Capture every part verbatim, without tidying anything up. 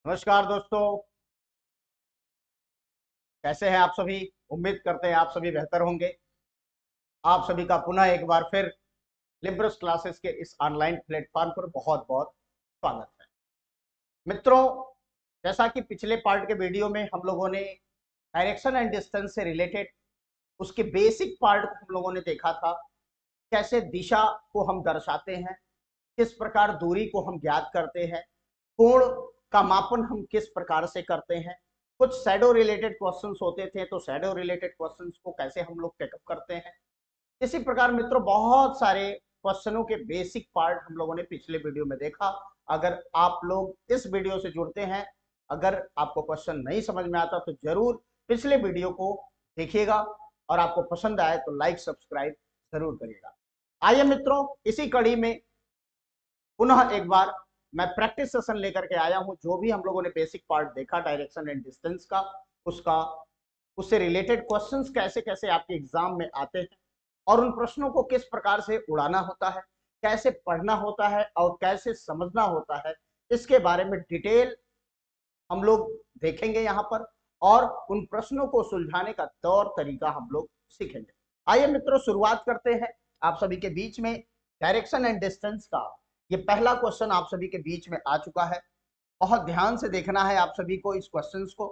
नमस्कार दोस्तों, कैसे हैं आप सभी। उम्मीद करते हैं आप सभी बेहतर होंगे। आप सभी का पुनः एक बार फिर लिब्रस क्लासेस के इस ऑनलाइन प्लेटफॉर्म पर बहुत बहुत स्वागत है। मित्रों, जैसा कि पिछले पार्ट के वीडियो में हम लोगों ने डायरेक्शन एंड डिस्टेंस से रिलेटेड उसके बेसिक पार्ट को हम लोगों ने देखा था। कैसे दिशा को हम दर्शाते हैं, किस प्रकार दूरी को हम ज्ञात करते हैं, कोण का मापन हम किस प्रकार से करते हैं, कुछ शैडो रिलेटेड क्वेश्चंस होते थे तो शैडो रिलेटेड क्वेश्चंस को कैसे हम लोग टेकअप करते हैं। इसी प्रकार मित्रों बहुत सारे क्वेश्चनों के बेसिक पार्ट हम लोगों ने पिछले वीडियो में देखा। अगर आप लोग इस वीडियो से जुड़ते हैं, अगर आपको क्वेश्चन नहीं समझ में आता तो जरूर पिछले वीडियो को देखिएगा और आपको पसंद आए तो लाइक सब्सक्राइब जरूर करिएगा। आइए मित्रों, इसी कड़ी में पुनः एक बार मैं प्रैक्टिस सेशन लेकर के आया हूं। जो भी हम लोगों ने बेसिक पार्ट देखा डायरेक्शन एंड डिस्टेंस का, उसका उससे रिलेटेड क्वेश्चंस कैसे कैसे आपके एग्जाम में आते हैं और उन प्रश्नों को किस प्रकार से उड़ाना होता है, कैसे पढ़ना होता है और कैसे समझना होता है, इसके बारे में डिटेल हम लोग देखेंगे यहाँ पर और उन प्रश्नों को सुलझाने का तौर तरीका हम लोग सीखेंगे। आइए मित्रों, शुरुआत करते हैं। आप सभी के बीच में डायरेक्शन एंड डिस्टेंस का ये पहला क्वेश्चन आप सभी के बीच में आ चुका है। बहुत ध्यान से देखना है आप सभी को, इस क्वेश्चंस को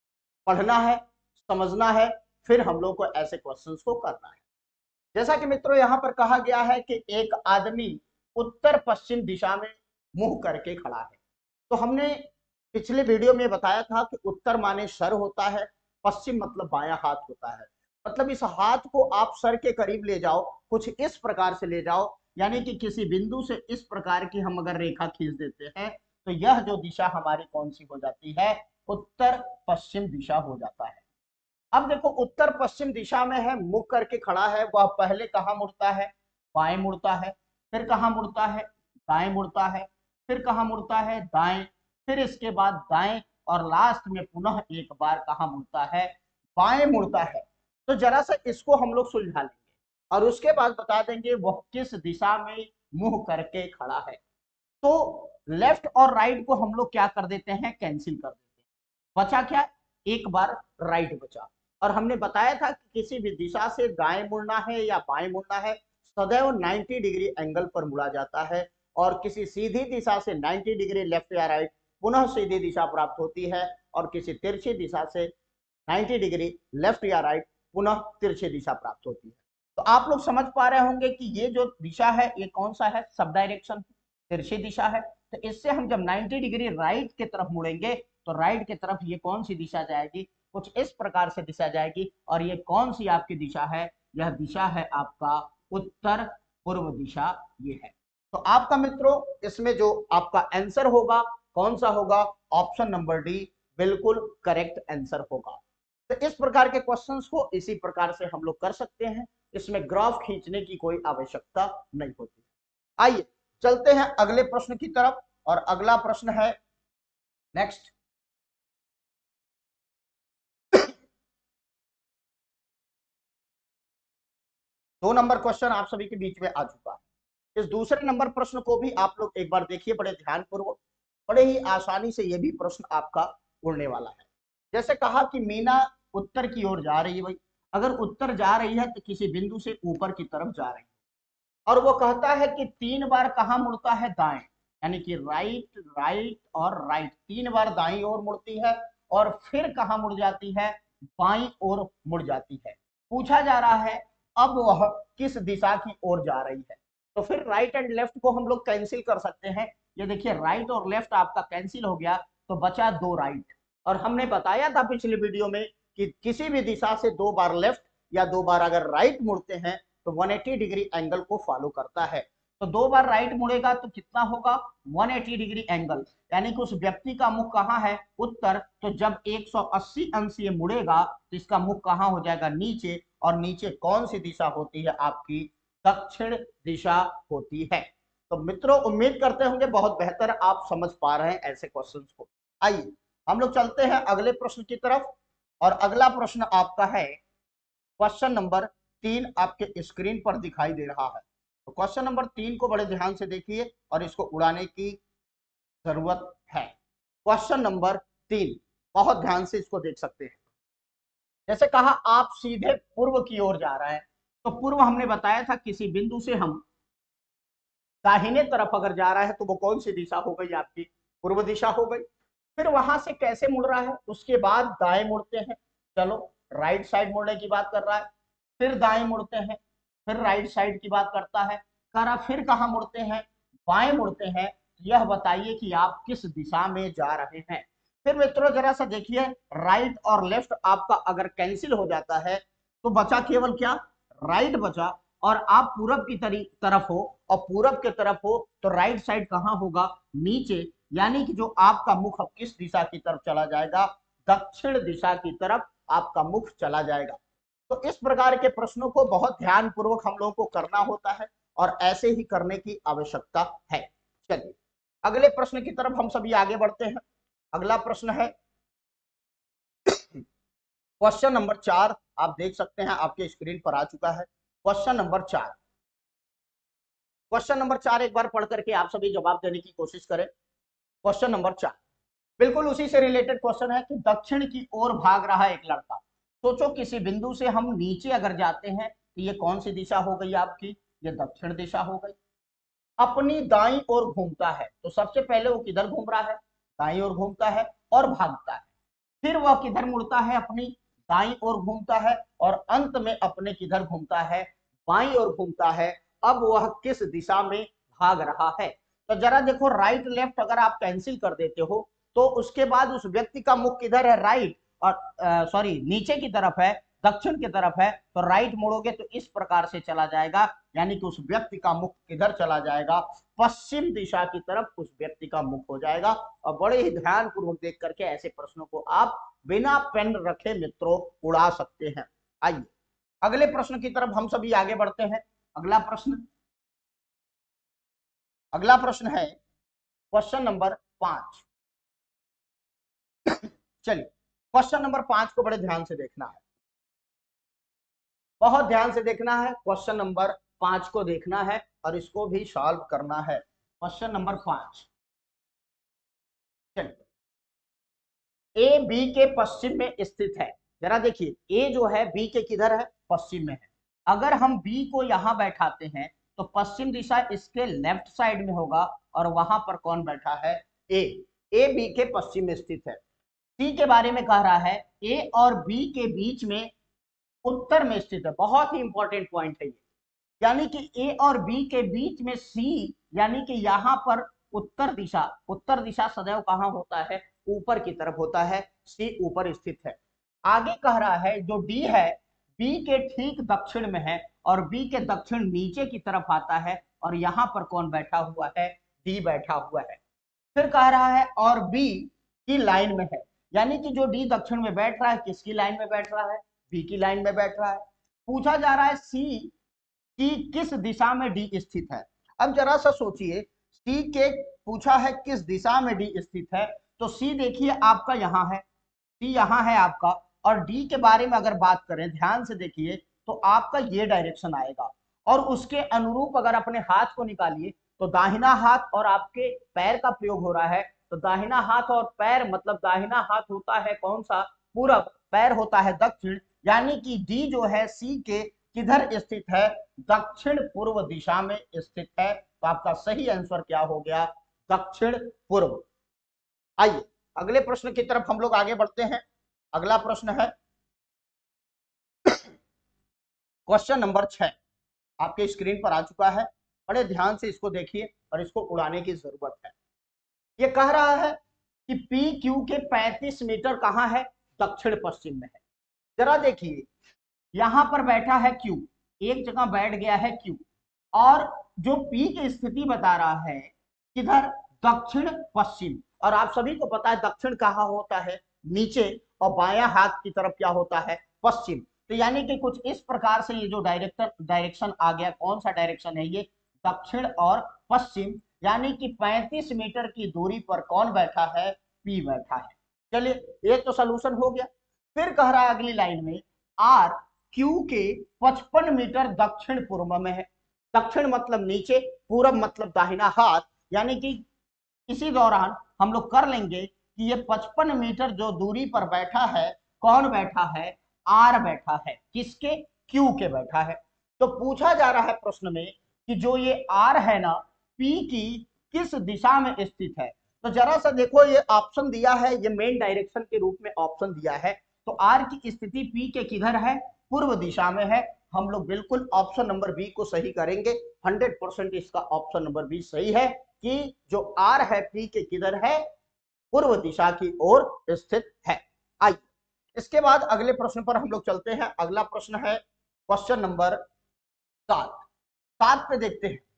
पढ़ना है, समझना है, फिर हम लोग को ऐसे क्वेश्चंस को करना है। जैसा कि मित्रों यहाँ पर कहा गया है कि एक आदमी उत्तर पश्चिम दिशा में मुंह करके खड़ा है। तो हमने पिछले वीडियो में बताया था कि उत्तर माने सर होता है, पश्चिम मतलब बायां हाथ होता है। मतलब इस हाथ को आप सर के करीब ले जाओ, कुछ इस प्रकार से ले जाओ, यानी कि किसी बिंदु से इस प्रकार की हम अगर रेखा खींच देते हैं तो यह जो दिशा हमारी कौन सी हो जाती है, उत्तर पश्चिम दिशा हो जाता है। अब देखो, उत्तर पश्चिम दिशा में है, मुख करके खड़ा है, वह पहले कहाँ मुड़ता है, बाएं मुड़ता है, फिर कहाँ मुड़ता है, दाएं मुड़ता है, फिर कहाँ मुड़ता है, दाएं, फिर इसके बाद दाएं और लास्ट में पुनः एक बार कहाँ मुड़ता है, बाएं मुड़ता है। तो जरा सा इसको हम लोग सुलझा लेंगे और उसके बाद बता देंगे वह किस दिशा में मुंह करके खड़ा है। तो लेफ्ट और राइट को हम लोग क्या कर देते हैं, कैंसिल कर देते हैं। बचा क्या, एक बार राइट बचा। और हमने बताया था कि किसी भी दिशा से दाएं मुड़ना है या बाएं मुड़ना है, सदैव नब्बे डिग्री एंगल पर मुड़ा जाता है। और किसी सीधी दिशा से नब्बे डिग्री लेफ्ट या राइट पुनः सीधी दिशा प्राप्त होती है, और किसी तिरछी दिशा से नब्बे डिग्री लेफ्ट या राइट पुनः तिरछी दिशा प्राप्त होती है। तो आप लोग समझ पा रहे होंगे कि ये जो दिशा है ये कौन सा है, सब डायरेक्शन तिरछी दिशा है। तो इससे हम जब नब्बे डिग्री राइट की तरफ मुड़ेंगे तो राइट की तरफ ये कौन सी दिशा जाएगी, कुछ इस प्रकार से दिशा जाएगी। और ये कौन सी आपकी दिशा है, यह दिशा है आपका उत्तर पूर्व दिशा ये है। तो आपका मित्रों इसमें जो आपका आंसर होगा कौन सा होगा, ऑप्शन नंबर डी बिल्कुल करेक्ट आंसर होगा। तो इस प्रकार के क्वेश्चंस को इसी प्रकार से हम लोग कर सकते हैं, इसमें ग्राफ खींचने की कोई आवश्यकता नहीं होती। आइए चलते हैं अगले प्रश्न की तरफ, और अगला प्रश्न है नेक्स्ट। दो नंबर क्वेश्चन आप सभी के बीच में आ चुका है। इस दूसरे नंबर प्रश्न को भी आप लोग एक बार देखिए बड़े ध्यानपूर्वक। बड़े ही आसानी से यह भी प्रश्न आपका उड़ने वाला है। जैसे कहा कि मीना उत्तर की ओर जा रही है। भाई अगर उत्तर जा रही है तो किसी बिंदु से ऊपर की तरफ जा रही है, और वो कहता है कि तीन बार कहाँ मुड़ता है, दाएं, यानी कि राइट राइट और राइट, तीन बार दाईं ओर मुड़ती है और फिर कहाँ मुड़ जाती है, बाईं ओर मुड़ जाती है। पूछा जा रहा है अब वह किस दिशा की ओर जा रही है। तो फिर राइट एंड लेफ्ट को हम लोग कैंसिल कर सकते हैं। ये देखिए राइट और लेफ्ट आपका कैंसिल हो गया, तो बचा दो राइट। और हमने बताया था पिछले वीडियो में कि किसी भी दिशा से दो बार लेफ्ट या दो बार अगर राइट मुड़ते हैं तो एक सौ अस्सी डिग्री एंगल को फॉलो करता है। तो दो बार राइट मुड़ेगा तो कितना होगा, एक सौ अस्सी डिग्री एंगल, यानी कि उस व्यक्ति का मुख कहाँ है, उत्तर। तो जब एक सौ अस्सी अंश ये मुड़ेगा तो इसका मुख कहाँ हो जाएगा, नीचे। और नीचे कौन सी दिशा होती है, आपकी दक्षिण दिशा होती है। तो मित्रों उम्मीद करते होंगे बहुत बेहतर आप समझ पा रहे हैं ऐसे क्वेश्चंस को। आइए हम लोग चलते हैं अगले प्रश्न की तरफ, और अगला प्रश्न आपका है क्वेश्चन नंबर तीन, आपके स्क्रीन पर दिखाई दे रहा है। तो क्वेश्चन नंबर तीन को बड़े ध्यान से देखिए और इसको उड़ाने की जरूरत है। क्वेश्चन नंबर तीन, बहुत ध्यान से इसको देख सकते हैं। जैसे कहा आप सीधे पूर्व की ओर जा रहा है, तो पूर्व हमने बताया था किसी बिंदु से हम दाहिने तरफ अगर जा रहा है तो वो कौन सी दिशा हो गई आपकी, पूर्व दिशा हो गई। फिर वहां से कैसे मुड़ रहा है, उसके बाद दाएं मुड़ते हैं, चलो राइट साइड मुड़ने की बात कर रहा है, फिर दाएं मुड़ते हैं, फिर राइट साइड की बात करता है, करा फिर कहां मुड़ते हैं, बाएं मुड़ते हैं। यह बताइए कि आप किस दिशा में जा रहे हैं। फिर मित्रों जरा सा देखिए, राइट और लेफ्ट आपका अगर कैंसिल हो जाता है तो बचा केवल क्या, राइट बचा। और आप पूरब की तरफ हो और पूरब के तरफ हो तो राइट साइड कहां होगा, नीचे। यानी कि जो आपका मुख अब किस दिशा की तरफ चला जाएगा, दक्षिण दिशा की तरफ आपका मुख चला जाएगा। तो इस प्रकार के प्रश्नों को बहुत ध्यान पूर्वक हम लोगों को करना होता है और ऐसे ही करने की आवश्यकता है। चलिए अगले प्रश्न की तरफ हम सभी आगे बढ़ते हैं। अगला प्रश्न है क्वेश्चन नंबर चार, आप देख सकते हैं आपके स्क्रीन पर आ चुका है क्वेश्चन नंबर चार। क्वेश्चन नंबर चार एक बार पढ़ करके आप सभी जवाब देने की कोशिश करें। क्वेश्चन नंबर चार बिल्कुल उसी से रिलेटेड क्वेश्चन है कि दक्षिण की ओर भाग रहा है एक लड़का। सोचो किसी बिंदु से हम नीचे अगर जाते हैं तो ये कौन सी दिशा हो गई आपकी, ये दक्षिण दिशा हो गई। अपनी दाईं ओर घूमता है, तो सबसे पहले वो किधर घूम रहा है, दाईं ओर घूमता है और भागता है। फिर वह किधर मुड़ता है, अपनी दाईं ओर घूमता है और अंत में अपने किधर घूमता है, बाईं ओर घूमता है। अब वह किस दिशा में भाग रहा है। तो जरा देखो, राइट लेफ्ट अगर आप कैंसिल कर देते हो तो उसके बाद उस व्यक्ति का मुख किधर है, राइट, और सॉरी नीचे की तरफ है, दक्षिण की तरफ है। तो राइट मोड़ोगे तो इस प्रकार से चला जाएगा, यानी कि उस व्यक्ति का मुख किधर चला जाएगा, पश्चिम दिशा की तरफ उस व्यक्ति का मुख हो जाएगा। और बड़े ही ध्यान पूर्वक देख करके ऐसे प्रश्नों को आप बिना पेन रखे मित्रों उड़ा सकते हैं। आइए अगले प्रश्न की तरफ हम सभी आगे बढ़ते हैं। अगला प्रश्न अगला प्रश्न है क्वेश्चन नंबर पांच। चलिए क्वेश्चन नंबर पांच को बड़े ध्यान से देखना है, बहुत ध्यान से देखना है। क्वेश्चन नंबर पांच को देखना है और इसको भी सॉल्व करना है। क्वेश्चन नंबर पांच, चलिए ए बी के पश्चिम में स्थित है। जरा देखिए, ए जो है बी के किधर है, पश्चिम में है। अगर हम बी को यहां बैठाते हैं तो पश्चिम दिशा इसके लेफ्ट साइड में होगा और वहां पर कौन बैठा है, ए। ए बी के पश्चिम में स्थित है। सी के बारे में कह रहा है ए और बी के बीच में उत्तर में स्थित है। बहुत ही इंपॉर्टेंट पॉइंट है ये, यानी कि ए और बी के बीच में सी, यानी कि यहां पर उत्तर दिशा, उत्तर दिशा सदैव कहां होता है, ऊपर की तरफ होता है। सी ऊपर स्थित है। आगे कह रहा है जो डी है बी के ठीक दक्षिण में है और बी के दक्षिण नीचे की तरफ आता है और यहां पर कौन बैठा हुआ है, डी बैठा हुआ है। फिर कह रहा है और बी की लाइन में है, यानी कि जो डी दक्षिण में बैठ रहा है किसकी लाइन में बैठ रहा है, बी की लाइन में बैठ रहा है। पूछा जा रहा है सी की किस दिशा में डी स्थित है। अब जरा सा सोचिए, सी के पूछा है किस दिशा में डी स्थित है, तो सी देखिए आपका यहां है, सी यहां है आपका, और डी के बारे में अगर बात करें ध्यान से देखिए तो आपका ये डायरेक्शन आएगा और उसके अनुरूप अगर अपने हाथ को निकालिए तो दाहिना हाथ और आपके पैर का प्रयोग हो रहा है। तो दाहिना हाथ और पैर मतलब दाहिना हाथ होता है कौन सा, पूरब, पैर होता है दक्षिण। यानी कि डी जो है सी के किधर स्थित है, दक्षिण पूर्व दिशा में स्थित है। तो आपका सही आंसर क्या हो गया, दक्षिण पूर्व। आइए अगले प्रश्न की तरफ हम लोग आगे बढ़ते हैं। अगला प्रश्न है क्वेश्चन नंबर छह, आपके स्क्रीन पर आ चुका है। बड़े ध्यान से इसको देखिए और इसको उड़ाने की जरूरत है। ये कह रहा है कि पी क्यू के पैंतीस मीटर कहां है, दक्षिण पश्चिम में है। जरा देखिए यहां पर बैठा है क्यू, एक जगह बैठ गया है क्यू, और जो पी की स्थिति बता रहा है किधर, दक्षिण पश्चिम। और आप सभी को पता है दक्षिण कहां होता है, नीचे, और बायां हाथ की तरफ क्या होता है, पश्चिम। तो यानी कि कुछ इस प्रकार से ये जो डायरेक्टर डायरेक्शन आ गया, कौन सा डायरेक्शन है ये, दक्षिण और पश्चिम। यानी कि पैंतीस मीटर की दूरी पर कौन बैठा है, पी बैठा है। चलिए एक तो सोल्यूशन हो गया। फिर कह रहा है अगली लाइन में आर क्यू के पचपन मीटर दक्षिण पूर्व में है। दक्षिण मतलब नीचे, पूरब मतलब दाहिना हाथ। यानी कि इसी दौरान हम लोग कर लेंगे कि ये पचपन मीटर जो दूरी पर बैठा है, कौन बैठा है, आर बैठा है, किसके, क्यू के बैठा है। तो पूछा जा रहा है प्रश्न में कि जो ये आर है ना, पी की किस दिशा में स्थित है। तो जरा सा देखो, ये ऑप्शन दिया है, ये मेन डायरेक्शन के रूप में ऑप्शन दिया है। तो आर की स्थिति पी के किधर है, पूर्व दिशा में है। हम लोग बिल्कुल ऑप्शन नंबर बी को सही करेंगे। हंड्रेड परसेंट इसका ऑप्शन नंबर बी सही है कि जो आर है पी के किधर है, पूर्व दिशा की ओर स्थित है। आइए इसके बाद अगले प्रश्न पर हम लोग चलते हैं। अगला प्रश्न है क्वेश्चन नंबर सात। सात पे देखते हैं,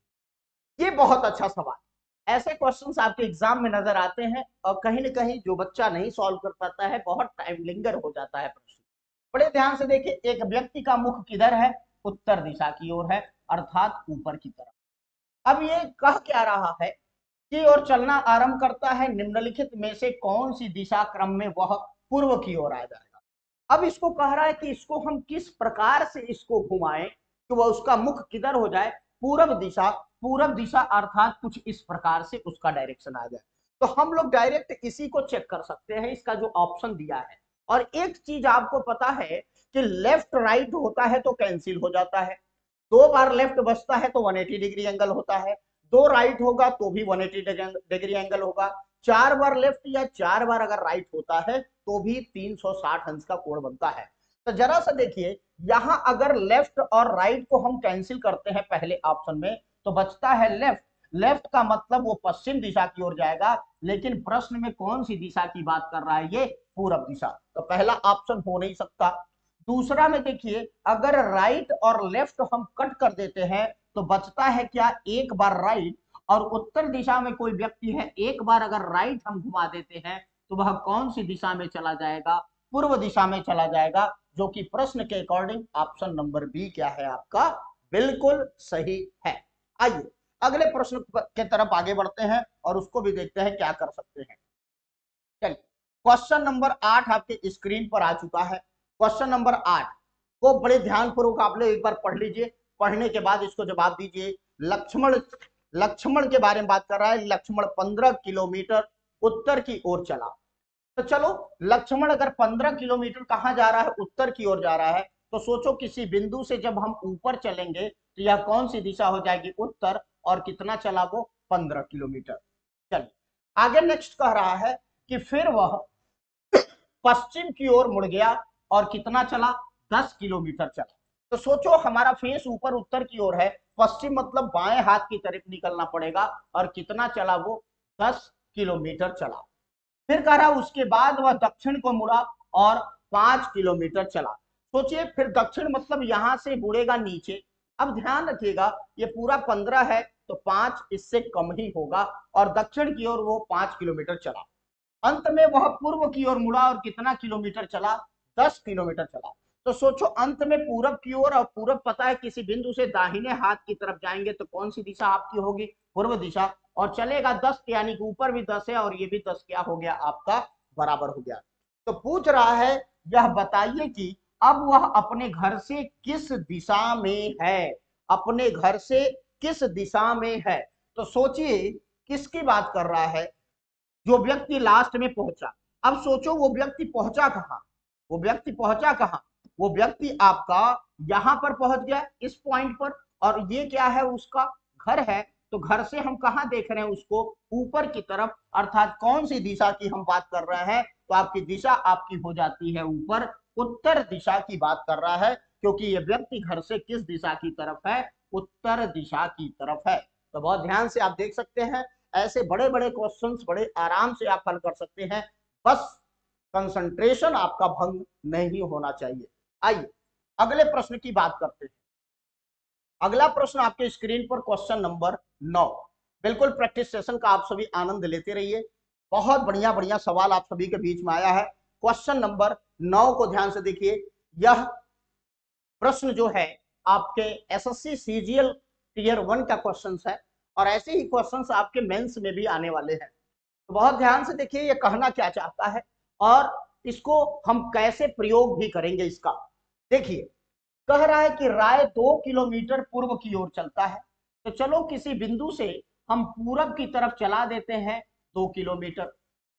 ये बहुत अच्छा सवाल। ऐसे क्वेश्चंस आपके एग्जाम में नजर आते हैं और कहीं ना कहीं जो बच्चा नहीं सॉल्व कर पाता है, बहुत टाइम लिंगर हो जाता है प्रश्न। बड़े ध्यान से देखिए, एक व्यक्ति का मुख किधर है, उत्तर दिशा की ओर है, अर्थात ऊपर की तरफ। अब ये कह क्या रहा है कि ओर चलना आरंभ करता है, निम्नलिखित में से कौन सी दिशा क्रम में वह पूर्व की ओर आ जाएगा। अब इसको कह रहा है कि इसको हम किस प्रकार से इसको घुमाएं कि वह उसका मुख किधर हो जाए, पूरब दिशा। पूरब दिशा अर्थात कुछ इस प्रकार से उसका डायरेक्शन आ जाए। तो हम लोग डायरेक्ट इसी को चेक कर सकते हैं, इसका जो ऑप्शन दिया है। और एक चीज आपको पता है कि लेफ्ट राइट होता है तो कैंसिल हो जाता है, दो बार लेफ्ट बचता है तो एक सौ अस्सी डिग्री एंगल होता है, दो राइट होगा तो भी एक सौ अस्सी डिग्री एंगल होगा, चार बार लेफ्ट या चार बार अगर राइट होता है तो भी तीन सौ साठ अंश का कोण बनता है। तो जरा सा देखिए, यहां अगर लेफ्ट और राइट को हम कैंसिल करते हैं पहले ऑप्शन में, तो बचता है लेफ्ट। लेफ्ट का मतलब वो पश्चिम दिशा की ओर जाएगा, लेकिन प्रश्न में कौन सी दिशा की बात कर रहा है, ये पूरब दिशा। तो पहला ऑप्शन हो नहीं सकता। दूसरा में देखिए, अगर राइट और लेफ्ट हम कट कर देते हैं तो बचता है क्या, एक बार राइट। और उत्तर दिशा में कोई व्यक्ति है, एक बार अगर राइट हम घुमा देते हैं तो वह कौन सी दिशा में चला जाएगा, पूर्व दिशा में चला जाएगा, जो कि प्रश्न के अकॉर्डिंग ऑप्शन नंबर बी क्या है आपका, बिल्कुल सही है। आइए अगले प्रश्न के तरफ आगे बढ़ते हैं और उसको भी देखते हैं क्या कर सकते हैं। चलिए क्वेश्चन नंबर आठ आपके स्क्रीन पर आ चुका है। क्वेश्चन नंबर आठ को बड़े ध्यानपूर्वक आप लोग एक बार पढ़ लीजिए, पढ़ने के बाद इसको जवाब दीजिए। लक्ष्मण लक्ष्मण के बारे में बात कर रहा है। लक्ष्मण पंद्रह किलोमीटर उत्तर की ओर चला। तो चलो, लक्ष्मण अगर पंद्रह किलोमीटर कहां जा रहा है, उत्तर की ओर जा रहा है, तो सोचो किसी बिंदु से जब हम ऊपर चलेंगे तो यह कौन सी दिशा हो जाएगी, उत्तर। और कितना चला वो, पंद्रह किलोमीटर। चलिए आगे नेक्स्ट कह रहा है कि फिर वह पश्चिम की ओर मुड़ गया और कितना चला, दस किलोमीटर चला। तो सोचो हमारा फेस ऊपर उत्तर की ओर है, पश्चिम मतलब बाएं हाथ की तरफ निकलना पड़ेगा, और कितना चला वो, दस किलोमीटर चला। फिर कह रहा उसके बाद वह दक्षिण को मुड़ा और पांच किलोमीटर चला। सोचिए, फिर दक्षिण मतलब यहां से मुड़ेगा नीचे। अब ध्यान रखिएगा, ये पूरा पंद्रह है तो पांच इससे कम ही होगा, और दक्षिण की ओर वो पांच किलोमीटर चला। अंत में वह पूर्व की ओर मुड़ा और कितना किलोमीटर चला, दस किलोमीटर चला। तो सोचो अंत में पूरब की ओर, और पूरब पता है किसी बिंदु से दाहिने हाथ की तरफ जाएंगे तो कौन सी दिशा आपकी होगी, पूर्व दिशा। और चलेगा दस, यानी कि ऊपर भी दस है और ये भी दस क्या हो गया आपका, बराबर हो गया। तो पूछ रहा है, यह बताइए कि अब वह अपने घर से किस दिशा में है, अपने घर से किस दिशा में है। तो सोचिए किसकी बात कर रहा है, जो व्यक्ति लास्ट में पहुंचा। अब सोचो वो व्यक्ति पहुंचा कहां, वो व्यक्ति पहुंचा कहां, वो व्यक्ति आपका यहां पर पहुंच गया इस पॉइंट पर, और ये क्या है, उसका घर है। तो घर से हम कहां देख रहे हैं उसको, ऊपर की तरफ। अर्थात कौन सी दिशा की हम बात कर रहे हैं, तो आपकी दिशा आपकी हो जाती है ऊपर, उत्तर दिशा की बात कर रहा है, क्योंकि ये व्यक्ति घर से किस दिशा की तरफ है, उत्तर दिशा की तरफ है। तो बहुत ध्यान से आप देख सकते हैं, ऐसे बड़े बड़े क्वेश्चंस बड़े आराम से आप हल कर सकते हैं, बस कंसंट्रेशन आपका भंग नहीं होना चाहिए। आइए अगले प्रश्न की बात करते हैं। अगला प्रश्न आपके स्क्रीन पर क्वेश्चन नंबर नौ। बिल्कुल प्रैक्टिस सेशन का आप सभी आनंद लेते रहिए, बहुत बढ़िया बढ़िया सवाल आप सभी के बीच में आया है। क्वेश्चन नंबर नौ को ध्यान से देखिए। यह प्रश्न जो है आपके एसएससी सीजीएल टीयर वन का क्वेश्चन है, और ऐसे ही क्वेश्चंस आपके मेंस में भी आने वाले हैं। तो बहुत ध्यान से देखिए ये कहना क्या चाहता है और इसको हम कैसे प्रयोग भी करेंगे इसका। देखिए कह रहा है कि राय दो किलोमीटर पूर्व की ओर चलता है। तो चलो किसी बिंदु से हम पूरब की तरफ चला देते हैं दो किलोमीटर।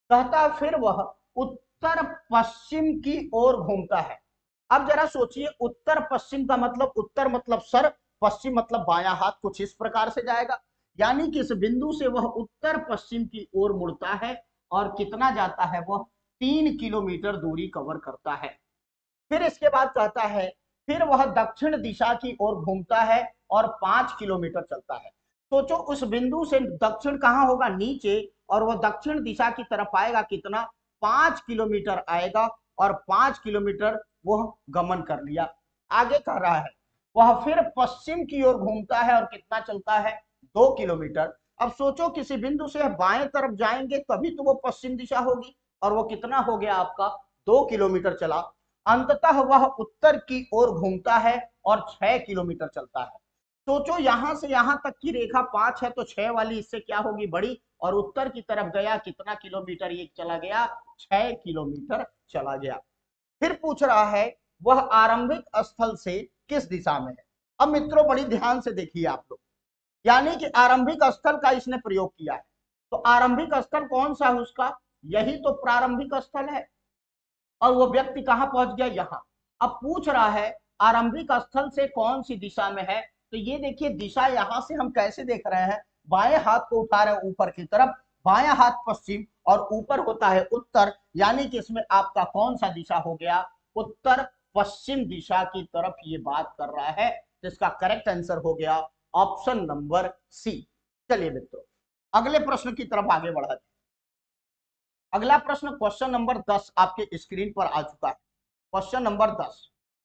कहता फिर वह उत्तर पश्चिम की ओर घूमता है। अब जरा सोचिए, उत्तर पश्चिम का मतलब, उत्तर मतलब सर, पश्चिम मतलब बायां हाथ, कुछ इस प्रकार से जाएगा। यानी कि इस बिंदु से वह उत्तर पश्चिम की ओर मुड़ता है और कितना जाता है, वह तीन किलोमीटर दूरी कवर करता है। फिर इसके बाद कहता है फिर वह दक्षिण दिशा की ओर घूमता है और पांच किलोमीटर चलता है। सोचो, उस बिंदु से दक्षिण कहां होगा, नीचे, और वह दक्षिण दिशा की तरफ आएगा, कितना, पांच किलोमीटर आएगा, और पांच किलोमीटर वह गमन कर लिया। आगे कह रहा है वह फिर पश्चिम की ओर घूमता है और कितना चलता है, दो किलोमीटर। अब सोचो, किसी बिंदु से बाएं तरफ जाएंगे तभी तो वो पश्चिम दिशा होगी, और वो कितना हो गया आपका, दो किलोमीटर चला। अंततः वह उत्तर की ओर घूमता है और छह किलोमीटर चलता है। सोचो, यहां से यहां तक की रेखा पांच है, तो छह वाली इससे क्या होगी, बड़ी, और उत्तर की तरफ गया, कितना किलोमीटर ये चला गया, छह किलोमीटर चला गया। फिर पूछ रहा है वह आरंभिक स्थल से किस दिशा में है। अब मित्रों बड़ी ध्यान से देखिए आप लोग, यानी कि आरंभिक स्थल का इसने प्रयोग किया है। तो आरंभिक स्थल कौन सा है उसका, यही तो प्रारंभिक स्थल है, और वो व्यक्ति कहां पहुंच गया, यहां। अब पूछ रहा है आरंभिक स्थल से कौन सी दिशा में है, तो ये देखिए दिशा यहां से हम कैसे देख रहे हैं, बाएं हाथ को उठा रहे हैं ऊपर की तरफ, बायां हाथ पश्चिम और ऊपर होता है उत्तर, यानी कि इसमें आपका कौन सा दिशा हो गया, उत्तर पश्चिम दिशा की तरफ ये बात कर रहा है। तो इसका करेक्ट आंसर हो गया ऑप्शन नंबर सी। चलिए मित्रों अगले प्रश्न की तरफ आगे बढ़ाते हैं। अगला प्रश्न क्वेश्चन नंबर दस आपके स्क्रीन पर आ चुका है। क्वेश्चन नंबर दस,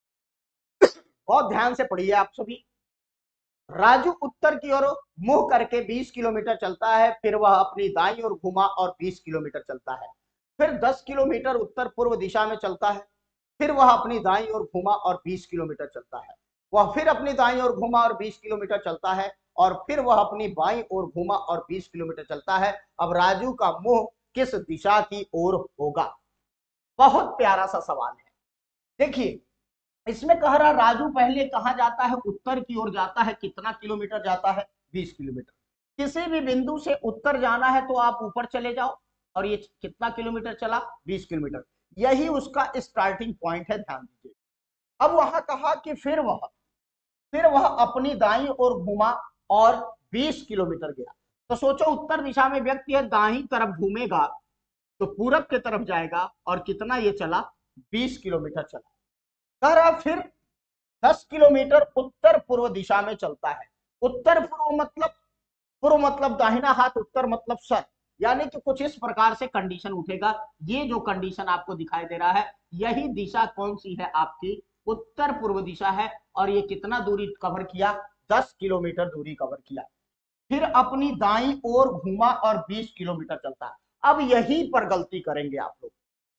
बहुत ध्यान से पढ़िए आप सभी। राजू उत्तर की ओर मुंह करके बीस किलोमीटर चलता है, फिर वह अपनी दाईं ओर घुमा और बीस किलोमीटर चलता है। फिर दस किलोमीटर उत्तर पूर्व दिशा में चलता है, फिर वह अपनी दाईं ओर घुमा और बीस किलोमीटर चलता है। वह फिर अपनी दाईं ओर घुमा और बीस किलोमीटर चलता है, और फिर वह अपनी बाईं ओर घुमा और बीस किलोमीटर चलता है। अब राजू का मुंह किस दिशा की ओर होगा। बहुत प्यारा सा सवाल है। देखिए इसमें कह रहा राजू पहले कहां जाता है, उत्तर की ओर जाता है, कितना किलोमीटर जाता है, बीस किलोमीटर। किसी भी बिंदु से उत्तर जाना है तो आप ऊपर चले जाओ, और ये कितना किलोमीटर चला, बीस किलोमीटर, यही उसका स्टार्टिंग पॉइंट है, ध्यान दीजिए। अब वहां कहा कि फिर वह फिर वह अपनी दाईं ओर घूमा और बीस किलोमीटर गया। तो सोचो उत्तर दिशा में व्यक्ति है, दाईं तरफ घूमेगा तो पूरब की तरफ जाएगा, और कितना ये चला, बीस किलोमीटर चला। कह रहा फिर दस किलोमीटर उत्तर पूर्व दिशा में चलता है। उत्तर पूर्व मतलब, पूर्व मतलब दाहिना हाथ, उत्तर मतलब सर, यानी कि कुछ इस प्रकार से कंडीशन उठेगा। ये जो कंडीशन आपको दिखाई दे रहा है, यही दिशा कौन सी है आपकी, उत्तर पूर्व दिशा है। और ये कितना दूरी कवर किया, दस किलोमीटर दूरी कवर किया। फिर अपनी दाईं ओर घूमा और बीस किलोमीटर चलता है। अब यहीं पर गलती करेंगे आप लोग।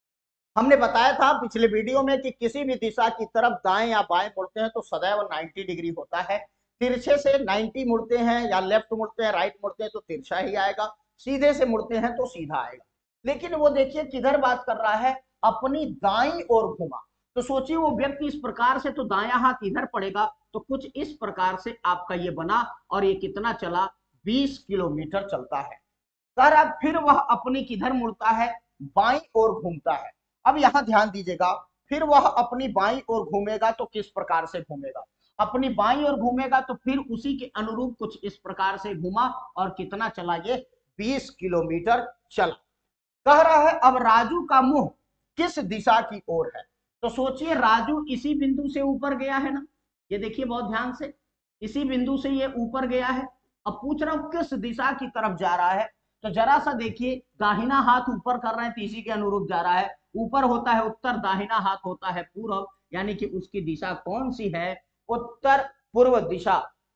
हमने बताया था पिछले वीडियो में कि किसी भी दिशा की तरफ दाएं या बाएं मुड़ते हैं तो सदैव नब्बे डिग्री होता है। तिरछे से नब्बे मुड़ते हैं या लेफ्ट मुड़ते हैं, राइट मुड़ते हैं तो तिरछा ही आएगा, सीधे से मुड़ते हैं तो सीधा आएगा। लेकिन वो देखिए किधर बात कर रहा है, अपनी दाईं ओर घुमा। तो सोचिए वो व्यक्ति इस प्रकार से, तो दायां हाथ इधर पड़ेगा, तो कुछ इस प्रकार से आपका ये बना, और ये कितना चला, बीस किलोमीटर चलता है। कर अब फिर वह अपनी किधर मुड़ता है, बाईं ओर घूमता है। अब यहां ध्यान दीजिएगा, फिर वह अपनी बाईं ओर घूमेगा तो किस प्रकार से घूमेगा, अपनी बाईं ओर घूमेगा तो फिर उसी के अनुरूप कुछ इस प्रकार से घूमा, और कितना चला, ये बीस किलोमीटर चला। कह रहा है अब राजू का मुंह किस दिशा की ओर है। तो सोचिए राजू इसी बिंदु से ऊपर गया है ना, ये देखिए बहुत ध्यान से, इसी बिंदु से ये ऊपर गया है। अब पूछ रहा हूं किस दिशा की तरफ जा रहा है। तो जरा सा देखिए, दाहिना हाथ ऊपर कर रहे हैं तो इसी के अनुरूप जा रहा है। ऊपर होता है उत्तर, दाहिना हाथ होता है पूर्व, यानी कि उसकी दिशा कौन सी है, उत्तर पूर्व दिशा।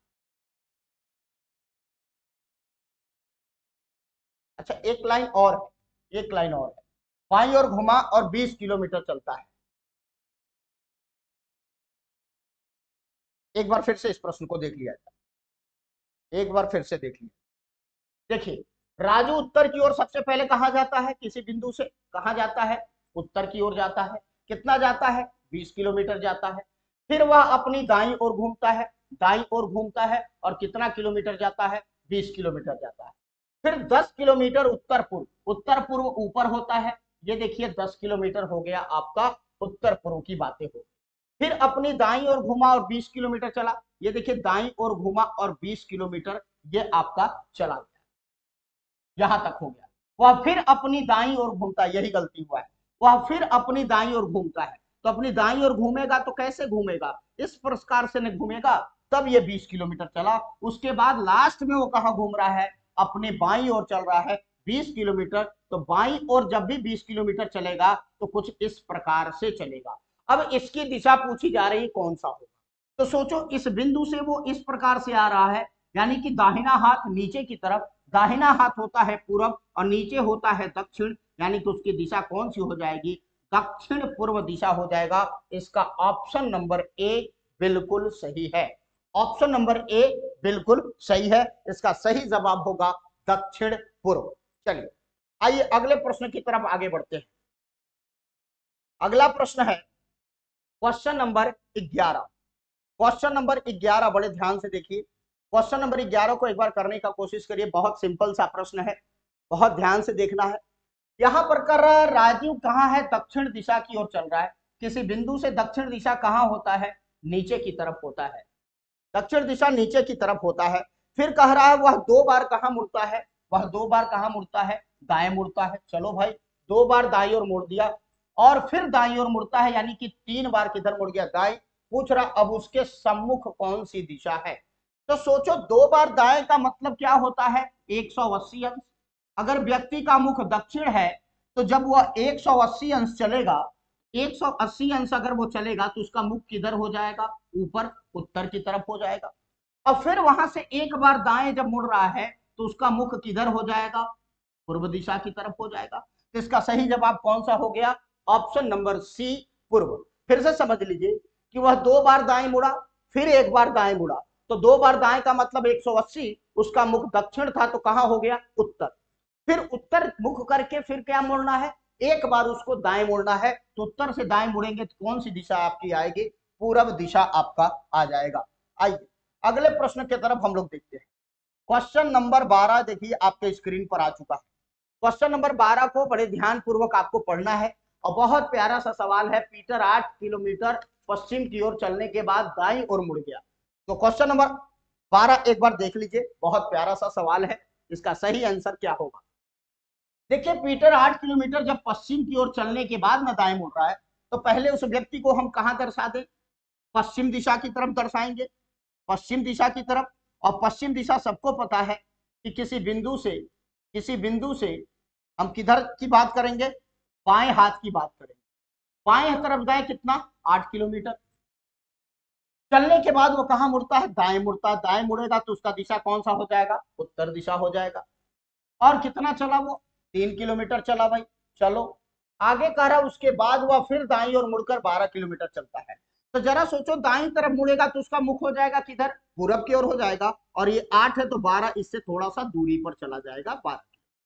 अच्छा एक लाइन और है, एक लाइन और है, बाईं ओर घुमा और बीस किलोमीटर चलता है। एक बार फिर से इस प्रश्न को देख लिया जाए, एक बार फिर से देख लिया। देखिए राजू उत्तर की ओर सबसे पहले कहा जाता है, किसी बिंदु से कहा जाता है, उत्तर की ओर जाता है। कितना जाता है, बीस किलोमीटर जाता है। फिर वह अपनी दाईं ओर घूमता है, दाईं ओर घूमता है और कितना किलोमीटर जाता है, बीस किलोमीटर जाता है। फिर दस किलोमीटर उत्तर पूर्व, उत्तर पूर्व ऊपर होता है, ये देखिए दस किलोमीटर हो गया आपका उत्तर पूर्व की बातें हो। फिर अपनी दाई ओर घुमा और बीस किलोमीटर चला, ये देखिए दाई ओर घुमा और बीस किलोमीटर ये आपका चला गया, यहां तक हो गया। वह फिर अपनी दाई ओर घूमता है, यही गलती हुआ है, वह फिर अपनी दाई ओर घूमता है, तो अपनी दाई ओर घूमेगा तो कैसे घूमेगा, इस प्रकार से नहीं घूमेगा, तब ये बीस किलोमीटर चला। उसके बाद लास्ट में वो कहां घूम रहा है, अपने बाई ओर चल रहा है बीस किलोमीटर, तो बाई ओर जब भी बीस किलोमीटर चलेगा तो कुछ इस प्रकार से चलेगा। अब इसकी दिशा पूछी जा रही कौन सा होगा, तो सोचो इस बिंदु से वो इस प्रकार से आ रहा है, यानी कि दाहिना हाथ नीचे की तरफ, दाहिना हाथ होता है पूरब और नीचे होता है दक्षिण, यानी कि उसकी दिशा कौन सी हो जाएगी, दक्षिण पूर्व दिशा हो जाएगा। इसका ऑप्शन नंबर ए बिल्कुल सही है, ऑप्शन नंबर ए बिल्कुल सही है, इसका सही जवाब होगा दक्षिण पूर्व। चलिए आइए अगले प्रश्न की तरफ आगे बढ़ते हैं। अगला प्रश्न है क्वेश्चन नंबर ग्यारह। क्वेश्चन नंबर ग्यारह बड़े ध्यान से देखिए, क्वेश्चन नंबर ग्यारह को एक बार करने का कोशिश करिए, बहुत सिंपल सा प्रश्न है, बहुत ध्यान से देखना है। यहां पर कर रहा है राजीव कहां है, दक्षिण दिशा की ओर चल रहा है, किसी बिंदु से दक्षिण दिशा कहां होता है, नीचे की तरफ होता है, दक्षिण दिशा नीचे की तरफ होता है। फिर कह रहा है वह दो बार कहां मुड़ता है, वह दो बार कहां मुड़ता है, दाएं मुड़ता है, चलो भाई दो बार दाई ओर मुड़ दिया, और फिर दाई ओर मुड़ता है, यानी कि तीन बार किधर मुड़ गया, दाएं। पूछ रहा अब उसके सम्मुख कौन सी दिशा है, तो सोचो दो बार दाएं का मतलब क्या होता है, एक सौ अस्सी अंश। अगर व्यक्ति का मुख दक्षिण है तो जब वह एक सौ अस्सी अंश चलेगा, एक सौ अस्सी अंश अगर वो चलेगा तो उसका मुख किधर हो जाएगा, ऊपर उत्तर की तरफ हो जाएगा। अब फिर वहां से एक बार दाएं जब मुड़ रहा है तो उसका मुख किधर हो जाएगा, पूर्व दिशा की तरफ हो जाएगा। तो इसका सही जवाब कौन सा हो गया, ऑप्शन नंबर सी पूर्व। फिर से समझ लीजिए कि वह दो बार दाएं मुड़ा फिर एक बार दाएं मुड़ा, तो दो बार दाएं का मतलब एक सौ अस्सी, उसका मुख दक्षिण था तो कहां हो गया, उत्तर। फिर उत्तर मुख करके फिर क्या मुड़ना है, एक बार उसको दाएं मुड़ना है, तो उत्तर से दाएं मुड़ेंगे तो कौन सी दिशा आपकी आएगी, पूरब दिशा आपका आ जाएगा। आइए अगले प्रश्न की तरफ हम लोग देखते हैं। क्वेश्चन नंबर बारह देखिए आपके स्क्रीन पर आ चुका है। क्वेश्चन नंबर बारह को बड़े ध्यान पूर्वक आपको पढ़ना है, और बहुत प्यारा सा सवाल है, पीटर आठ किलोमीटर पश्चिम की ओर चलने के बाद दाईं ओर मुड़ गया। तो क्वेश्चन नंबर बारह एक बार देख लीजिए, बहुत प्यारा सा सवाल है, इसका सही आंसर क्या होगा। देखिए पीटर आठ किलोमीटर जब पश्चिम की ओर चलने के बाद में दाएं मुड़ रहा है, तो पहले उस व्यक्ति को हम कहां दर्शा दें, पश्चिम दिशा की तरफ दर्शाएंगे, पश्चिम दिशा की तरफ। और पश्चिम दिशा सबको पता है कि किसी बिंदु से किसी बिंदु से हम किधर की बात करेंगे, बाएं हाथ की बात करेंगे। बाएं तरफ गए कितना, आठ किलोमीटर। चलने के बाद वो कहां मुड़ता है, दाएं मुड़ता है, दाएं मुड़ेगा तो उसका दिशा कौन सा हो जाएगा, उत्तर दिशा हो जाएगा। और कितना चला वो, तीन किलोमीटर चला भाई। चलो आगे कह रहा उसके बाद वह फिर दाईं ओर मुड़कर बारह किलोमीटर चलता है। तो जरा सोचो दाईं तरफ मुड़ेगा तो उसका मुख हो जाएगा किधर, पूरब की ओर हो जाएगा, और ये आठ है तो बारह इससे थोड़ा सा दूरी पर चला जाएगा, बारह।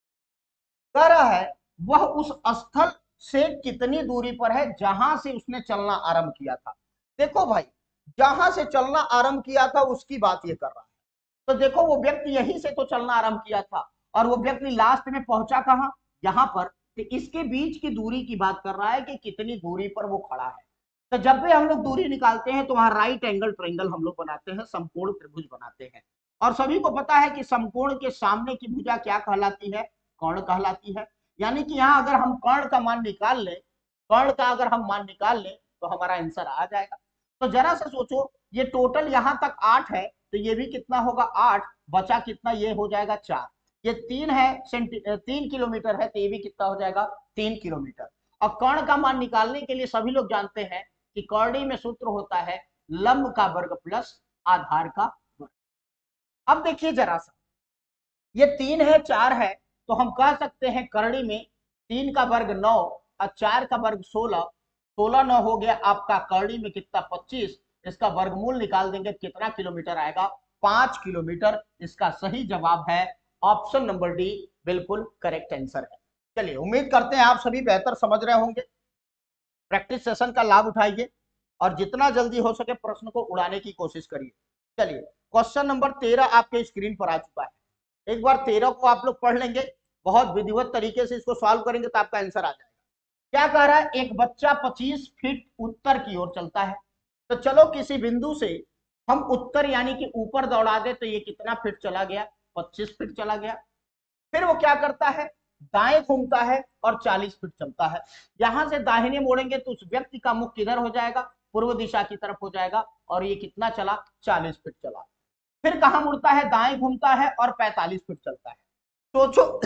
कह रहा है वह उस स्थल से कितनी दूरी पर है जहां से उसने चलना आरंभ किया था। देखो भाई जहां से चलना आरंभ किया था उसकी बात ये कर रहा है, तो देखो वो व्यक्ति यहीं से तो चलना आरंभ किया था, और वो व्यक्ति लास्ट में पहुंचा कहां, यहां पर। तो इसके बीच की दूरी की बात कर रहा है कि कितनी दूरी पर वो खड़ा है। तो जब भी हम लोग दूरी निकालते हैं तो वहां राइट एंगल ट्रायंगल हम लोग बनाते हैं, समकोण त्रिभुज बनाते हैं। और सभी को पता है कि समकोण के सामने की भुजा क्या कहलाती है, कर्ण कहलाती है। यानी कि यहाँ अगर हम कर्ण का मान निकाल ले, कर्ण का अगर हम मान निकाल ले तो हमारा आंसर आ जाएगा। तो जरा सा सोचो ये टोटल यहाँ तक आठ है, तो ये भी कितना होगा, आठ, बचा कितना, ये हो जाएगा चार। ये तीन है सेंटी तीन किलोमीटर है, तो ये भी कितना हो जाएगा, तीन किलोमीटर। और कर्ण का मान निकालने के लिए सभी लोग जानते हैं कि कर्णी में सूत्र होता है लंब का वर्ग प्लस आधार का वर्ग। अब देखिए जरा सा, ये तीन है चार है, तो हम कह सकते हैं कर्णी में तीन का वर्ग नौ और चार का वर्ग सोलह, सोलह नौ हो गया आपका, कर्णी में कितना, पच्चीस। इसका वर्गमूल निकाल देंगे कितना किलोमीटर आएगा, पांच किलोमीटर। इसका सही जवाब है ऑप्शन नंबर डी, बिल्कुल करेक्ट आंसर है। चलिए उम्मीद करते हैं आप सभी बेहतर समझ रहे होंगे। प्रैक्टिस सेशन का लाभ उठाइए और जितना जल्दी हो सके प्रश्न को उड़ाने की कोशिश करिए। चलिए क्वेश्चन नंबर तेरह आपके स्क्रीन पर आ चुका है। एक बार तेरह को आप लोग पढ़ लेंगे, बहुत विधिवत तरीके से इसको सॉल्व करेंगे तो आपका आंसर आ जाएगा। क्या कह रहा है, एक बच्चा पच्चीस फीट उत्तर की ओर चलता है। तो चलो किसी बिंदु से हम उत्तर यानी कि ऊपर दौड़ा दे, तो ये कितना फीट चला गया, पच्चीस फीट चला गया। फिर वो क्या करता है, दाएं घूमता है और चालीस फीट चलता है। यहां से दाहिने मोड़ेंगे तो उस व्यक्ति का मुख किधर हो जाएगा, पूर्व दिशा की तरफ हो जाएगा, और ये कितना चला, चालीस फीट चला। फिर कहां मुड़ता है, दाएं घूमता है और पैंतालीस फीट चलता है। सोचो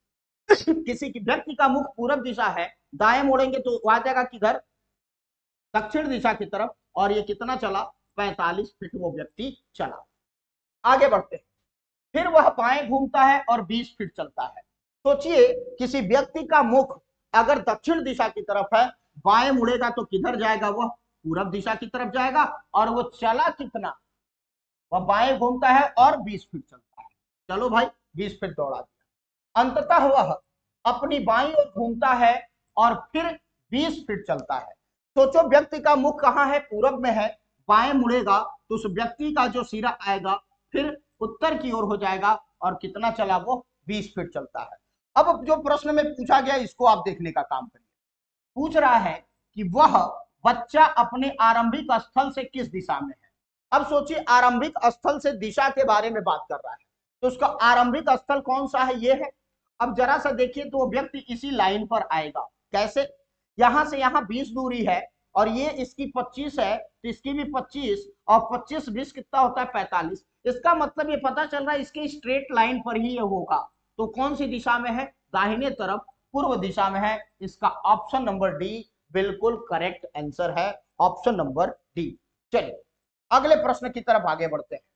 किसी की व्यक्ति का मुख पूर्व दिशा है, दाएं मोड़ेंगे तो आ जाएगा किधर, दक्षिण दिशा की तरफ, और ये कितना चला, पैंतालीस फीट वो व्यक्ति चला। आगे बढ़ते हैं। फिर वह बाएं घूमता है और बीस फीट चलता है। सोचिए किसी व्यक्ति का मुख अगर दक्षिण दिशा की तरफ है, बाएं मुड़ेगा तो किधर जाएगा, वह पूरब दिशा की तरफ जाएगा, और वो चला कितना, वह बाएं घूमता है और बीस फीट चलता है। चलो भाई बीस फीट दौड़ा दिया। अंततः वह अपनी बाईं ओर घूमता है और फिर बीस फीट चलता है। सोचो व्यक्ति का मुख कहां है, पूरब में है, बाएं मुड़ेगा तो उस व्यक्ति का जो सिरा आएगा फिर उत्तर की ओर हो जाएगा, और कितना चला, वो बीस फीट चलता है। अब जो प्रश्न में पूछा गया इसको आप देखने का काम करिए। पूछ रहा है कि वह बच्चा अपने आरंभिक स्थल से किस दिशा में है। अब सोचिए आरंभिक स्थल से दिशा के बारे में बात कर रहा है, तो उसका आरंभिक स्थल कौन सा है, ये है। अब जरा सा देखिए तो वो व्यक्ति इसी लाइन पर आएगा, कैसे, यहां से यहां बीस दूरी है और ये इसकी पच्चीस है, तो इसकी भी पच्चीस, और पच्चीस बीस कितना होता है, पैंतालीस। इसका मतलब ये पता चल रहा है इसके स्ट्रेट लाइन पर ही ये होगा। तो कौन सी दिशा में है, दाहिने तरफ, पूर्व दिशा में है। इसका ऑप्शन नंबर डी बिल्कुल करेक्ट आंसर है, ऑप्शन नंबर डी। चलिए अगले प्रश्न की तरफ आगे बढ़ते हैं।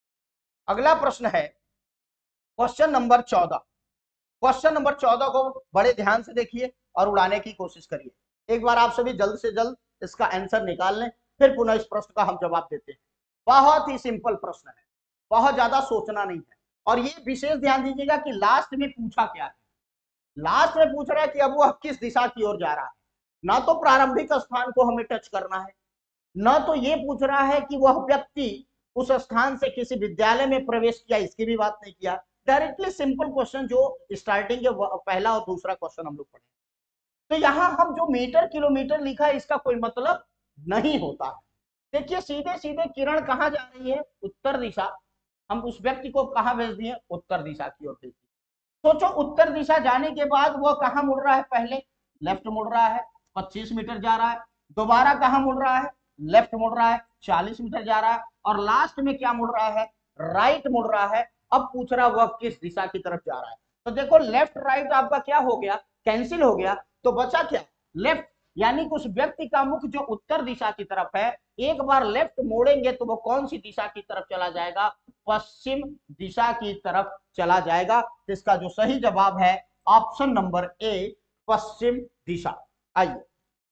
अगला प्रश्न है क्वेश्चन नंबर चौदह। क्वेश्चन नंबर चौदह को बड़े ध्यान से देखिए और उड़ाने की कोशिश करिए। एक बार आप सभी जल्द से जल्द इसका आंसर निकाल लें, फिर पुनः इस प्रश्न का हम जवाब देते हैं। बहुत ही सिंपल प्रश्न है, बहुत ज्यादा सोचना नहीं है, और ये विशेष ध्यान दीजिएगा कि लास्ट में पूछा क्या है। लास्ट में पूछ रहा है कि अब वह किस दिशा की ओर जा रहा है। ना तो प्रारंभिक स्थान को हमें टच करना है, न तो ये पूछ रहा है कि वह व्यक्ति उस स्थान से किसी विद्यालय में प्रवेश किया, इसकी भी बात नहीं किया। डायरेक्टली सिंपल क्वेश्चन जो स्टार्टिंग के पहला और दूसरा क्वेश्चन हम लोग पढ़े। तो यहां हम जो मीटर किलोमीटर लिखा है इसका कोई मतलब नहीं होता है। देखिए सीधे सीधे किरण कहां जा रही है, उत्तर दिशा। हम उस व्यक्ति को कहां भेज दिए, उत्तर दिशा की ओर भेज दिए। सोचो उत्तर दिशा जाने के बाद वह कहां मुड़ रहा है, पहले लेफ्ट मुड़ रहा है, पच्चीस मीटर जा रहा है, दोबारा कहां मुड़ रहा है, लेफ्ट मुड़ रहा है, चालीस मीटर जा रहा है, और लास्ट में क्या मुड़ रहा है, राइट मुड़ रहा है। अब पूछ रहा वह किस दिशा की तरफ जा रहा है। तो देखो लेफ्ट राइट आपका क्या हो गया, कैंसिल हो गया, तो बचा क्या, लेफ्ट। यानी कि उस व्यक्ति का मुख जो उत्तर दिशा की तरफ है, एक बार लेफ्ट मोड़ेंगे तो वो कौन सी दिशा की तरफ चला जाएगा, पश्चिम दिशा की तरफ चला जाएगा। तो इसका जो सही जवाब है ऑप्शन नंबर ए, पश्चिम दिशा। आइए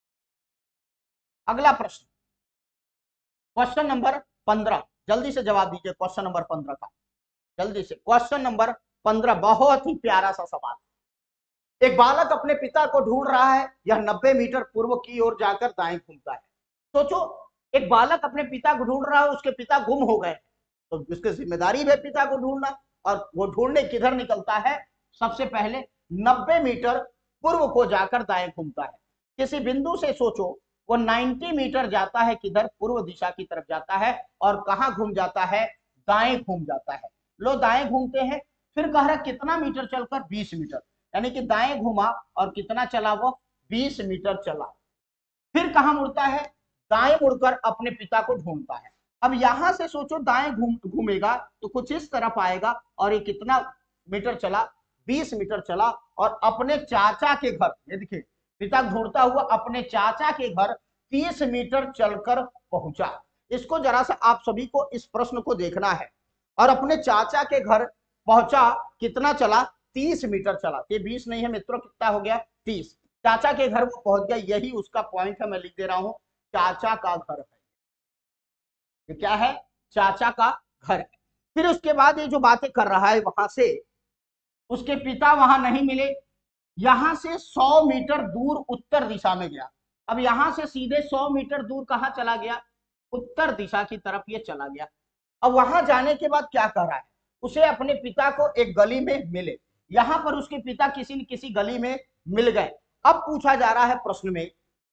अगला प्रश्न, क्वेश्चन नंबर पंद्रह, जल्दी से जवाब दीजिए क्वेश्चन नंबर पंद्रह का, जल्दी से। क्वेश्चन नंबर पंद्रह बहुत ही प्यारा सा सवाल। एक बालक अपने पिता को ढूंढ रहा है, यह नब्बे मीटर पूर्व की ओर जाकर दाएं घूमता है। सोचो एक बालक अपने पिता को ढूंढ रहा है, उसके पिता गुम हो गए, तो उसकी जिम्मेदारी है पिता को ढूंढना, और वो ढूंढने किधर निकलता है, सबसे पहले नब्बे मीटर पूर्व को जाकर दाएं घूमता है। किसी बिंदु से सोचो वो नब्बे मीटर जाता है, किधर, पूर्व दिशा की तरफ जाता है, और कहां घूम जाता है, दाएं घूम जाता है। लो दाएं घूमते हैं, फिर कह रहा कितना मीटर चलकर, बीस मीटर, यानी कि दाएं घुमा और कितना चला, वो बीस मीटर चला। फिर कहां मुड़ता है, दाएं मुड़कर अपने पिता को ढूंढता है। अब यहां से सोचो दाएं घूम घूमेगा तो कुछ इस तरफ आएगा, और ये कितना मीटर चला, बीस मीटर चला, और अपने चाचा के घर, ये देखिए पिता ढूंढता हुआ अपने चाचा के घर तीस मीटर चलकर पहुंचा। इसको जरा सा आप सभी को इस प्रश्न को देखना है, और अपने चाचा के घर पहुंचा, कितना चला, तीस मीटर चला। ये बीस नहीं है मित्रों, कितना हो गया, तीस। चाचा के घर वो पहुंच गया, यही उसका पॉइंट है, मैं लिख दे रहा हूं, चाचा का घर है। ये क्या है, चाचा का घर है। फिर उसके बाद ये जो बातें कर रहा है, वहां से उसके पिता वहां नहीं मिले, यहां से सौ मीटर दूर उत्तर दिशा में गया। अब यहां से सीधे सौ मीटर दूर कहां चला गया, उत्तर दिशा की तरफ ये चला गया। अब वहां जाने के बाद क्या कर रहा है, उसे अपने पिता को एक गली में मिले। यहां पर उसके पिता किसी न किसी गली में मिल गए। अब पूछा जा रहा है प्रश्न में,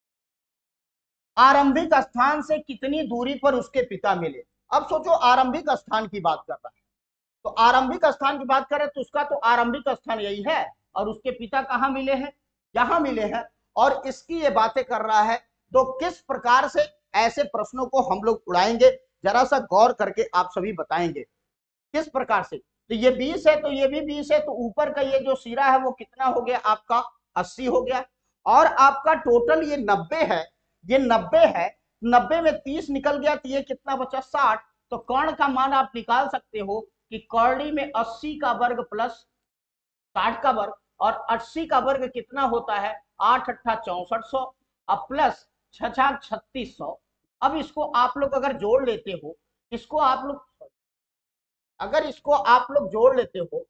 आरंभिक स्थान से कितनी दूरी पर उसके पिता मिले। अब सोचो, आरंभिक स्थान की बात कर रहा है, तो आरंभिक स्थान की बात करें तो उसका तो आरंभिक स्थान यही है, और उसके पिता कहां मिले हैं, यहां मिले हैं, और इसकी ये बातें कर रहा है। तो किस प्रकार से ऐसे प्रश्नों को हम लोग उड़ाएंगे, जरा सा गौर करके आप सभी बताएंगे किस प्रकार से। तो ये बीस है, तो ये भी बीस है, तो ऊपर का ये जो सिरा है वो कितना हो गया आपका, अस्सी हो गया, और आपका टोटल ये नब्बे है, ये नब्बे है, नब्बे में तीस निकल गया, तो ये कितना बचा, साठ। तो कर्ण का मान आप निकाल सकते हो कि कर्णी में अस्सी का वर्ग प्लस साठ का वर्ग, और अस्सी का वर्ग कितना होता है, आठ अट्ठा चौसठ सौ, अब प्लस छछा छत्तीस सौ। अब इसको आप लोग अगर जोड़ लेते हो, इसको आप लोग अगर इसको आप लोग जोड़ लेते हो,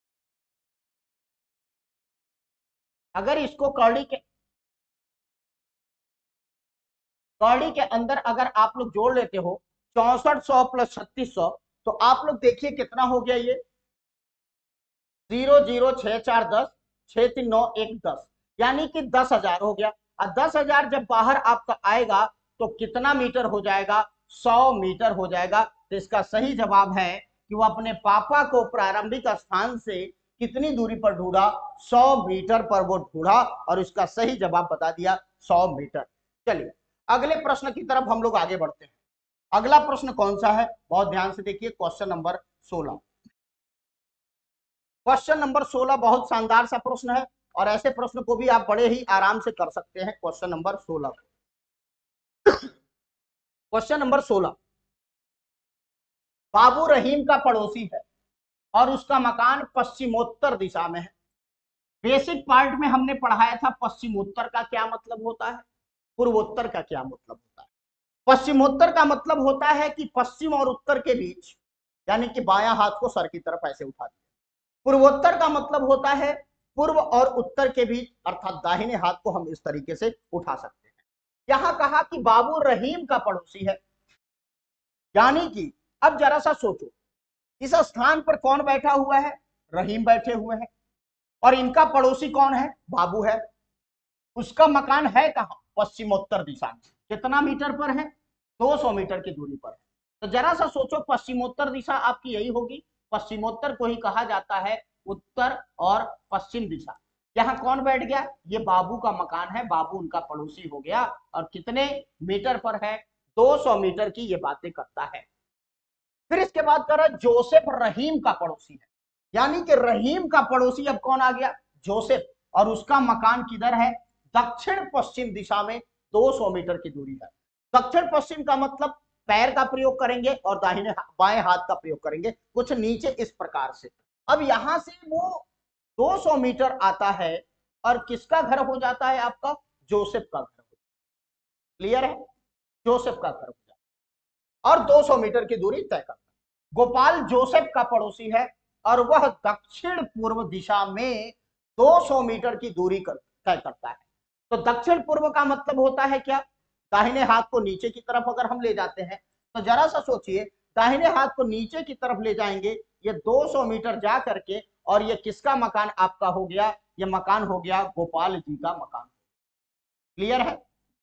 अगर इसको कर्णी के कर्णी के अंदर अगर आप लोग जोड़ लेते हो, चौसठ सौ प्लस छत्तीस सौ, तो आप लोग देखिए कितना हो गया, ये जीरो जीरो छह चार दस, छह तीन नौ एक दस, यानी कि दस हजार हो गया। और दस हजार जब बाहर आपका आएगा तो कितना मीटर हो जाएगा, सौ मीटर हो जाएगा। तो इसका सही जवाब है कि वो अपने पापा को प्रारंभिक स्थान से कितनी दूरी पर ढूंढा, सौ मीटर पर वो ढूंढा, और इसका सही जवाब बता दिया सौ मीटर। चलिए अगले प्रश्न की तरफ हम लोग आगे बढ़ते हैं। अगला प्रश्न कौन सा है, बहुत ध्यान से देखिए, क्वेश्चन नंबर सोलह। क्वेश्चन नंबर सोलह बहुत शानदार सा प्रश्न है, और ऐसे प्रश्न को भी आप बड़े ही आराम से कर सकते हैं। क्वेश्चन नंबर सोलह, क्वेश्चन नंबर सोलह, बाबू रहीम का पड़ोसी है और उसका मकान पश्चिमोत्तर दिशा में है। बेसिक पार्ट में हमने पढ़ाया था पश्चिमोत्तर का क्या मतलब होता है, पूर्वोत्तर का क्या मतलब होता है। पश्चिमोत्तर का मतलब होता है कि पश्चिम और उत्तर के बीच, यानी कि बायां हाथ को सर की तरफ ऐसे उठा दिया। पूर्वोत्तर का मतलब होता है पूर्व और उत्तर के बीच, अर्थात दाहिने हाथ को हम इस तरीके से उठा सकते हैं। यहां कहा कि बाबू रहीम का पड़ोसी है, यानी कि अब जरा सा सोचो, इस स्थान पर कौन बैठा हुआ है, रहीम बैठे हुए हैं, और इनका पड़ोसी कौन है, बाबू है। उसका मकान है कहां, पश्चिमोत्तर दिशा में, कितना मीटर पर है, दो सौ मीटर की दूरी पर है। तो जरा सा सोचो, पश्चिमोत्तर दिशा आपकी यही होगी, पश्चिमोत्तर को ही कहा जाता है उत्तर और पश्चिम दिशा। यहाँ कौन बैठ गया, ये बाबू का मकान है, बाबू उनका पड़ोसी हो गया, और कितने मीटर पर है, दो सौ मीटर की ये बातें करता है। फिर इसके बाद कर रहा है जोसेफ रहीम का पड़ोसी है, यानी कि रहीम का पड़ोसी अब कौन आ गया, जोसेफ, और उसका मकान किधर है, दक्षिण पश्चिम दिशा में, दो सौ मीटर की दूरी है। दक्षिण पश्चिम का मतलब पैर का प्रयोग करेंगे और दाहिने बाएं हाथ का प्रयोग करेंगे, कुछ नीचे इस प्रकार से। अब यहां से वो दो सौ मीटर आता है, और किसका घर हो जाता है आपका, जोसेफ का घर। क्लियर है, जोसेफ का घर हो जाता है, और दो सौ मीटर की दूरी तय करता है। गोपाल जोसेफ का पड़ोसी है, और वह दक्षिण पूर्व दिशा में दो सौ मीटर की दूरी तय करता है। तो दक्षिण पूर्व का मतलब होता है क्या, दाहिने हाथ को नीचे की तरफ अगर हम ले जाते हैं, तो जरा सा सोचिए, दाहिने हाथ को नीचे की तरफ ले जाएंगे, ये दो सौ मीटर जा करके, और ये किसका मकान आपका हो गया, ये मकान हो गया गोपाल जी का मकान। क्लियर है।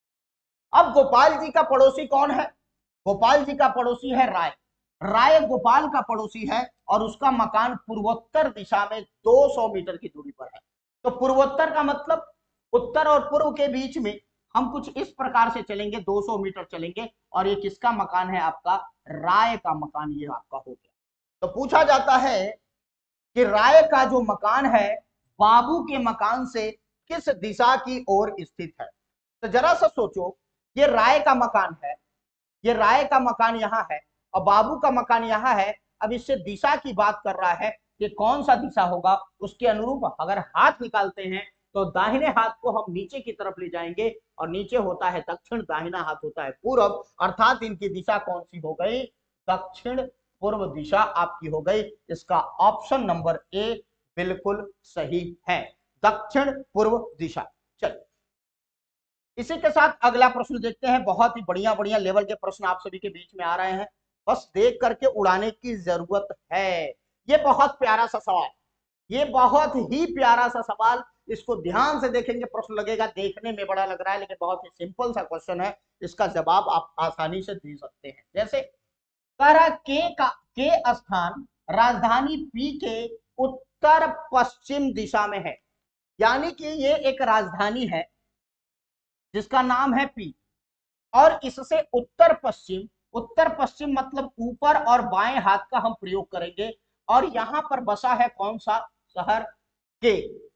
अब गोपाल जी का पड़ोसी कौन है, गोपाल जी का पड़ोसी है राय। राय गोपाल का पड़ोसी है, और उसका मकान पूर्वोत्तर दिशा में दो सौ मीटर की दूरी पर है। तो पूर्वोत्तर का मतलब उत्तर और पूर्व के बीच में हम कुछ इस प्रकार से चलेंगे, दो सौ मीटर चलेंगे, और ये किसका मकान है आपका, राय का मकान ये आपका हो गया। तो पूछा जाता है कि राय का जो मकान है बाबू के मकान से किस दिशा की ओर स्थित है। तो जरा सा सोचो, ये राय का मकान है, ये राय का मकान यहाँ है, और बाबू का मकान यहाँ है। अब इससे दिशा की बात कर रहा है कि कौन सा दिशा होगा, उसके अनुरूप अगर हाथ निकालते हैं तो दाहिने हाथ को हम नीचे की तरफ ले जाएंगे, और नीचे होता है दक्षिण, दाहिना हाथ होता है पूर्व, अर्थात इनकी दिशा कौन सी हो गई, दक्षिण पूर्व दिशा आपकी हो गई। इसका ऑप्शन नंबर ए बिल्कुल सही है, दक्षिण पूर्व दिशा। चलिए इसी के साथ अगला प्रश्न देखते हैं। बहुत ही बढ़िया बढ़िया लेवल के प्रश्न आप सभी के बीच में आ रहे हैं, बस देख करके उड़ाने की जरूरत है। ये बहुत प्यारा सा सवाल, ये बहुत ही प्यारा सा सवाल, इसको ध्यान से देखेंगे प्रश्न लगेगा, देखने में बड़ा लग रहा है लेकिन बहुत ही सिंपल सा क्वेश्चन है, इसका जवाब आप आसानी से दे सकते हैं। जैसे कह रहा के का के स्थान राजधानी पी के उत्तर पश्चिम दिशा में है, यानी कि ये एक राजधानी है जिसका नाम है पी, और इससे उत्तर पश्चिम, उत्तर पश्चिम मतलब ऊपर और बाएं हाथ का हम प्रयोग करेंगे, और यहां पर बसा है कौन सा शहर, के।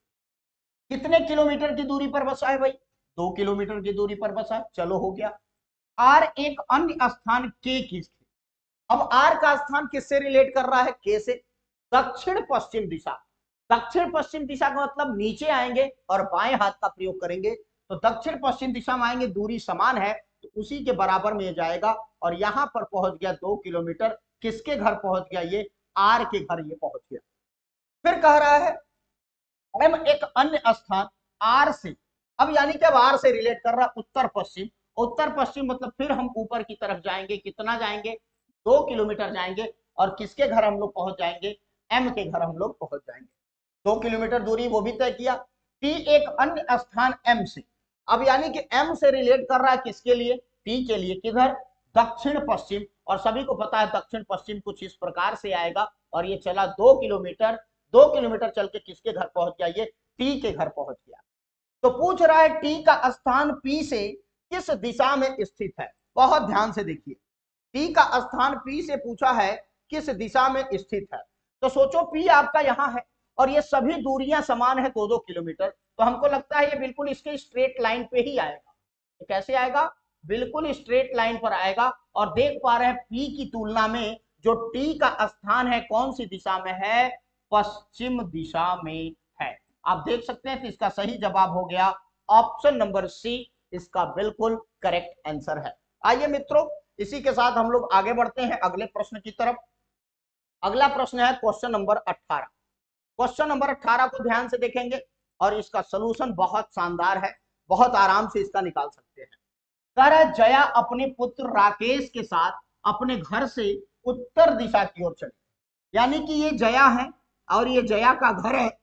कितने किलोमीटर की दूरी पर बसा है भाई, दो किलोमीटर की दूरी पर बसा, चलो हो गया। आर एक अन्य स्थान के की, अब आर का स्थान किससे रिलेट कर रहा है, के से, दक्षिण पश्चिम दिशा, दक्षिण पश्चिम दिशा का मतलब नीचे आएंगे और बाएं हाथ का प्रयोग करेंगे, तो दक्षिण पश्चिम दिशा में आएंगे, दूरी समान है तो उसी के बराबर में जाएगा, और यहां पर पहुंच गया दो किलोमीटर, किसके घर पहुंच गया, ये आर के घर ये पहुंच गया। फिर कह रहा है एम एक अन्य स्थान आर से, अब यानी कि अब आर से रिलेट कर रहा उत्तर पश्चिम, उत्तर पश्चिम मतलब फिर हम ऊपर की तरफ जाएंगे, कितना जाएंगे, दो किलोमीटर जाएंगे, और किसके घर हम लोग पहुंच जाएंगे, एम के घर हम लोग पहुंच जाएंगे, दो किलोमीटर दूरी वो भी तय किया। टी एक अन्य स्थान एम से, अब यानी कि एम से रिलेट कर रहा है किसके लिए, टी के लिए, किधर, दक्षिण पश्चिम, और सभी को पता है दक्षिण पश्चिम कुछ इस प्रकार से आएगा, और ये चला दो किलोमीटर, दो किलोमीटर चल के किसके घर पहुंच गया, ये टी के घर पहुंच गया। तो पूछ रहा है टी का स्थान पी से किस दिशा में स्थित है, बहुत ध्यान से देखिए, टी का स्थान पी से पूछा है किस दिशा में स्थित है, तो सोचो पी आपका यहां है और ये सभी दूरियां समान है दो दो किलोमीटर, तो हमको लगता है ये बिल्कुल इसके स्ट्रेट लाइन पे ही आएगा, तो कैसे आएगा, बिल्कुल स्ट्रेट लाइन पर आएगा, और देख पा रहे हैं पी की तुलना में जो टी का स्थान है कौन सी दिशा में है, पश्चिम दिशा में है। आप देख सकते हैं, तो इसका सही जवाब हो गया ऑप्शन नंबर सी, इसका बिल्कुल करेक्ट आंसर है। आइए मित्रों, इसी के साथ हम लोग आगे बढ़ते हैं अगले प्रश्न की तरफ। अगला प्रश्न है क्वेश्चन नंबर अठारह। क्वेश्चन नंबर अठारह को ध्यान से देखेंगे और इसका सलूशन बहुत शानदार है, बहुत आराम से इसका निकाल सकते हैं। कह रहा है जया अपने पुत्र राकेश के साथ अपने घर से उत्तर दिशा की ओर चली, यानी कि ये जया है और ये जया का घर है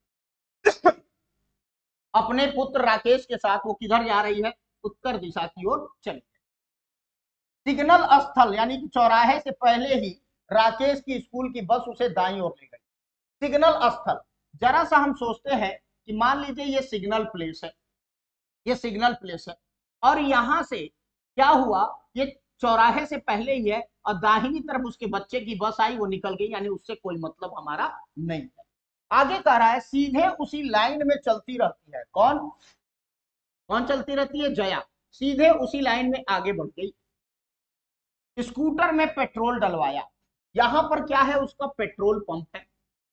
अपने पुत्र राकेश के साथ वो किधर जा रही है, उत्तर दिशा की ओर चली। सिग्नल स्थल यानी कि चौराहे से पहले ही राकेश की स्कूल की बस उसे दाईं ओर ले गई। सिग्नल स्थल, जरा सा हम सोचते हैं कि मान लीजिए ये सिग्नल प्लेस है, ये सिग्नल प्लेस है, और यहां से क्या हुआ, ये चौराहे से पहले ही है और दाहिनी तरफ उसके बच्चे की बस आई, वो निकल गई, यानी उससे कोई मतलब हमारा नहीं है। आगे कह रहा है सीधे उसी लाइन में चलती रहती है, कौन कौन चलती रहती है, जया, सीधे उसी लाइन में आगे बढ़ गई। स्कूटर में पेट्रोल डलवाया, यहां पर क्या है, उसका पेट्रोल पंप है,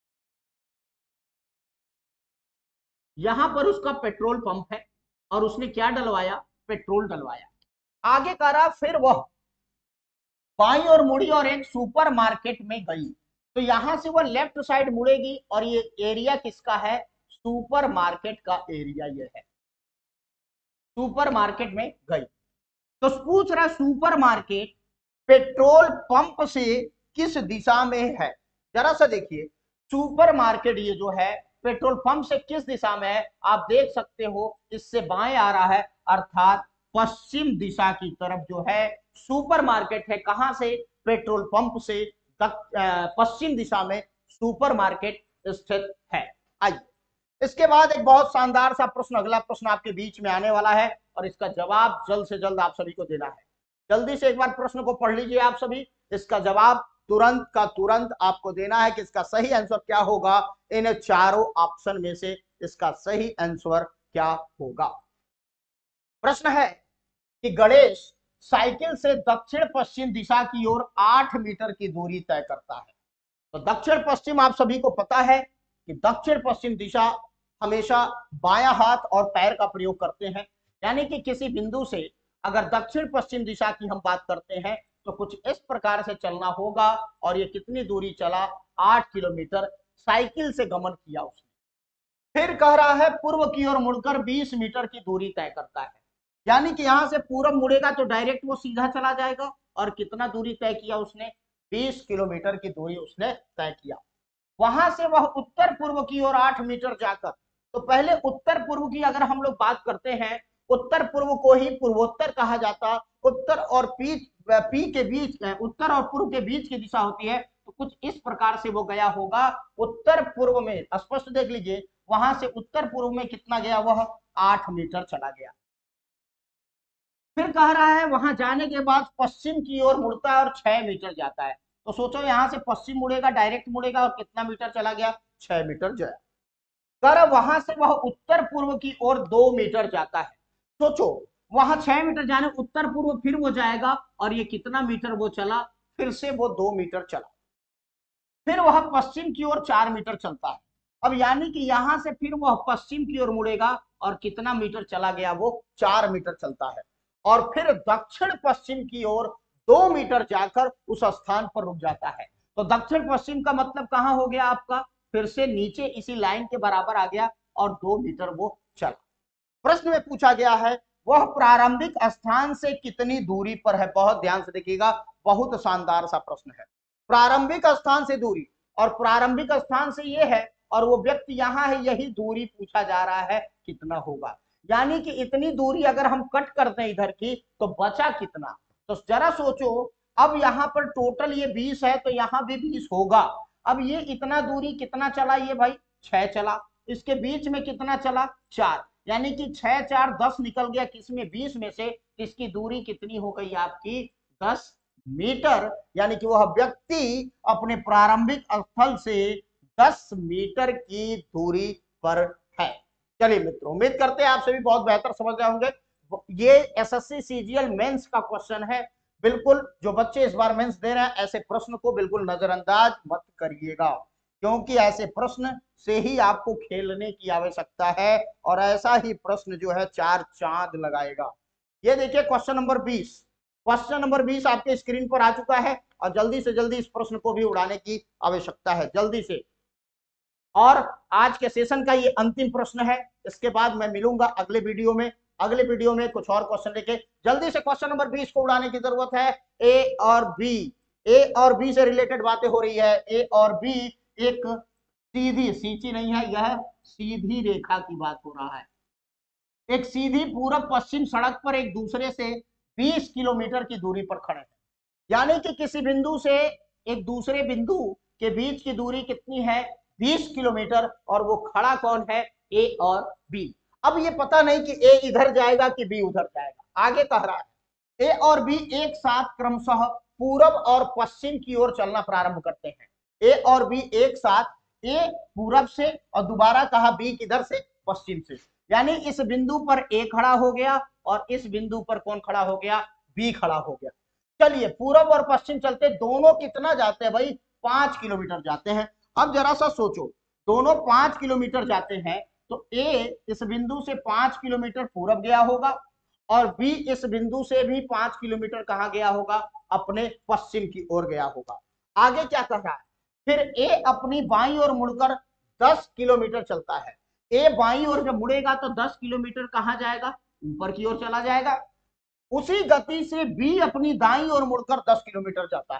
यहां पर उसका पेट्रोल पंप है, और उसने क्या डलवाया, पेट्रोल डलवाया। आगे कह रहा फिर वह बाईं ओर मुड़ी और एक सुपर मार्केट में गई, तो यहां से वह लेफ्ट साइड मुड़ेगी, और ये एरिया किसका है, सुपर मार्केट का एरिया ये है, सुपर मार्केट में गई। तो पूछ रहा सुपर मार्केट पेट्रोल पंप से किस दिशा में है, जरा सा देखिए, सुपर मार्केट ये जो है पेट्रोल पंप से किस दिशा में है, आप देख सकते हो इससे बाएं आ रहा है, अर्थात पश्चिम दिशा की तरफ जो है सुपर मार्केट है। कहां से, पेट्रोल पंप से पश्चिम दिशा में सुपर मार्केट स्थित है। आइए इसके बाद एक बहुत शानदार सा प्रश्न, अगला प्रश्न आपके बीच में आने वाला है, और इसका जवाब जल्द से जल्द आप सभी को देना है। जल्दी से एक बार प्रश्न को पढ़ लीजिए आप सभी, इसका जवाब तुरंत का तुरंत आपको देना है कि इसका सही आंसर क्या होगा, इन चारों ऑप्शन में से इसका सही आंसर क्या होगा। प्रश्न है कि गणेश साइकिल से दक्षिण पश्चिम दिशा की ओर आठ मीटर की दूरी तय करता है। तो दक्षिण पश्चिम आप सभी को पता है कि दक्षिण पश्चिम दिशा हमेशा बायां हाथ और पैर का प्रयोग करते हैं, यानी कि किसी बिंदु से अगर दक्षिण पश्चिम दिशा की हम बात करते हैं तो कुछ इस प्रकार से चलना होगा, और ये कितनी दूरी चला, आठ किलोमीटर साइकिल से गमन किया उसने। फिर कह रहा है पूर्व की ओर मुड़कर बीस मीटर की दूरी तय करता है, यानी कि यहां से पूरब मुड़ेगा तो डायरेक्ट वो सीधा चला जाएगा, और कितना दूरी तय किया उसने, बीस किलोमीटर की दूरी उसने तय किया। वहां से वह उत्तर पूर्व की ओर आठ मीटर जाकर, तो पहले उत्तर पूर्व की अगर हम लोग बात करते हैं, उत्तर पूर्व को ही पूर्वोत्तर कहा जाता। उत्तर और पी पी के बीच, उत्तर और पूर्व के बीच की दिशा होती है, तो कुछ इस प्रकार से वो गया होगा। उत्तर पूर्व में स्पष्ट देख लीजिए, वहां से उत्तर पूर्व में कितना गया, वह आठ मीटर चला गया। फिर कह रहा है वहां जाने के बाद पश्चिम की ओर मुड़ता है और छह मीटर जाता है। तो सोचो यहां से पश्चिम मुड़ेगा, डायरेक्ट मुड़ेगा, और कितना मीटर चला गया, छह मीटर जाए। कर वहां से वह उत्तर पूर्व की ओर दो मीटर जाता है। सोचो वहां छह मीटर जाने, उत्तर पूर्व फिर वो जाएगा, और ये कितना मीटर वो चला, फिर से वो दो मीटर चला। फिर वह पश्चिम की ओर चार मीटर चलता है। अब यानी कि यहां से फिर वह पश्चिम की ओर मुड़ेगा, और कितना मीटर चला गया, वो चार मीटर चलता है। और फिर दक्षिण पश्चिम की ओर दो मीटर जाकर उस स्थान पर रुक जाता है। तो दक्षिण पश्चिम का मतलब कहां हो गया आपका, फिर से नीचे इसी लाइन के बराबर आ गया, और दो मीटर वो चला। प्रश्न में पूछा गया है वह प्रारंभिक स्थान से कितनी दूरी पर है। बहुत ध्यान से देखिएगा, बहुत शानदार सा प्रश्न है। प्रारंभिक स्थान से दूरी, और प्रारंभिक स्थान से ये है, और वो व्यक्ति यहां है, यही दूरी पूछा जा रहा है कितना होगा। यानी कि इतनी दूरी अगर हम कट करते हैं इधर की, तो बचा कितना। तो जरा सोचो, अब यहाँ पर टोटल ये बीस है, तो यहाँ भी बीस होगा। अब ये इतना दूरी कितना चला, ये भाई छह चला। इसके बीच में कितना चला, चार। यानी कि छह चार दस निकल गया, किसमें, बीस में से। इसकी दूरी कितनी हो गई आपकी, दस मीटर। यानी कि वह व्यक्ति अपने प्रारंभिक स्थल से दस मीटर की दूरी पर है। चलिए मित्रों, उम्मीद करते हैं आप सभी बहुत बेहतर समझ रहे होंगे। ये एसएससी सीजीएल मेंस का क्वेश्चन है। बिल्कुल जो बच्चे इस बार मेंस दे रहे हैं, ऐसे प्रश्न को बिल्कुल नजरअंदाज मत करिएगा, क्योंकि ऐसे प्रश्न से ही आपको खेलने की आवश्यकता है, और ऐसा ही प्रश्न जो है चार चांद लगाएगा। ये देखिए क्वेश्चन नंबर बीस। क्वेश्चन नंबर बीस आपके स्क्रीन पर आ चुका है, और जल्दी से जल्दी इस प्रश्न को भी उड़ाने की आवश्यकता है, जल्दी से। और आज के सेशन का ये अंतिम प्रश्न है। इसके बाद मैं मिलूंगा अगले वीडियो में। अगले वीडियो में कुछ और क्वेश्चन लेके, जल्दी से क्वेश्चन नंबर बीस को उड़ाने की जरूरत है। ए और बी, ए और बी से रिलेटेड बातें हो रही है। ए और बी एक सीधी, सीची नहीं है, यह सीधी रेखा की बात हो रहा है। एक सीधी पूरब पश्चिम सड़क पर एक दूसरे से बीस किलोमीटर की दूरी पर खड़े हैं। यानी कि किसी बिंदु से एक दूसरे बिंदु के बीच की दूरी कितनी है, बीस किलोमीटर, और वो खड़ा कौन है, ए और बी। अब ये पता नहीं कि ए इधर जाएगा कि बी उधर जाएगा। आगे कह रहा है ए और बी एक साथ क्रमशः पूरब और पश्चिम की ओर चलना प्रारंभ करते हैं। ए और बी एक साथ, ए पूरब से, और दोबारा कहा बी किधर से, पश्चिम से। यानी इस बिंदु पर ए खड़ा हो गया, और इस बिंदु पर कौन खड़ा हो गया, बी खड़ा हो गया। चलिए पूरब और पश्चिम चलते, दोनों कितना जाते हैं भाई, पांच किलोमीटर जाते हैं। अब जरा सा सोचो, दोनों पांच किलोमीटर जाते हैं, तो ए इस बिंदु से पांच किलोमीटर पूरब गया होगा, और बी इस बिंदु से भी पांच किलोमीटर कहां गया होगा, अपने पश्चिम की ओर गया होगा। आगे क्या कर रहा है, फिर ए अपनी बाईं ओर मुड़कर दस किलोमीटर चलता है। ए बाईं ओर जब मुड़ेगा तो दस किलोमीटर कहां जाएगा, ऊपर की ओर चला जाएगा। उसी गति से बी अपनी दाईं ओर मुड़कर दस किलोमीटर जाता है,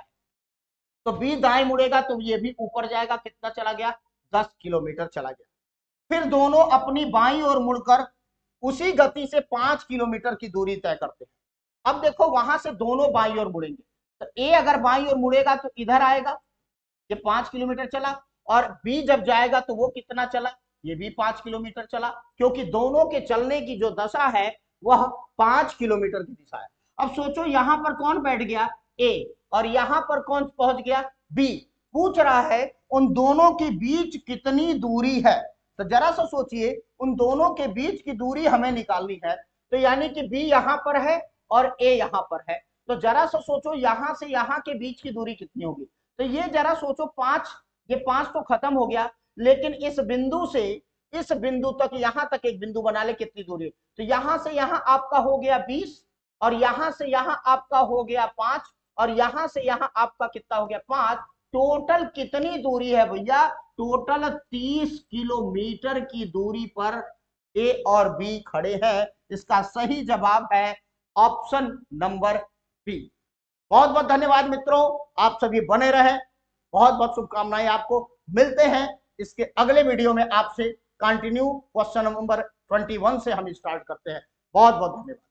तो बी दाएं मुड़ेगा तो ये भी ऊपर जाएगा, कितना चला गया, दस किलोमीटर चला गया। फिर दोनों अपनी बाईं ओर मुड़कर उसी गति से पांच किलोमीटर की दूरी तय करते हैं। अब देखो वहां से दोनों बाईं ओर मुड़ेंगे, तो ए अगर बाईं ओर मुड़ेगा तो इधर आएगा, ये पांच किलोमीटर चला, और बी जब जाएगा तो वो कितना चला, ये भी पांच किलोमीटर चला, क्योंकि दोनों के चलने की जो दशा है वह पांच किलोमीटर की दिशा है। अब सोचो यहां पर कौन बैठ गया, ए, और यहां पर कौन पहुंच गया, बी। पूछ रहा है उन दोनों के बीच कितनी दूरी है। तो जरा सा सोचिए, उन दोनों के बीच की दूरी हमें निकालनी है। तो यानी कि बी यहां पर है और ए यहां पर है, तो जरा सा सोचो यहां से यहां के बीच की दूरी कितनी होगी। तो ये जरा सोचो, पांच, ये पांच तो खत्म हो गया, लेकिन इस बिंदु से इस बिंदु तक, यहां तक एक बिंदु बना ले, कितनी दूरी, तो यहां से यहां आपका हो गया बीस, और यहां से यहां आपका हो गया पांच, और यहां से यहां आपका कितना हो गया, पांच। टोटल कितनी दूरी है भैया, टोटल तीस किलोमीटर की दूरी पर ए और बी खड़े हैं। इसका सही जवाब है ऑप्शन नंबर बी। बहुत बहुत धन्यवाद मित्रों, आप सभी बने रहे। बहुत बहुत शुभकामनाएं आपको। मिलते हैं इसके अगले वीडियो में आपसे। कंटिन्यू क्वेश्चन नंबर इक्कीस से हम स्टार्ट करते हैं। बहुत बहुत धन्यवाद।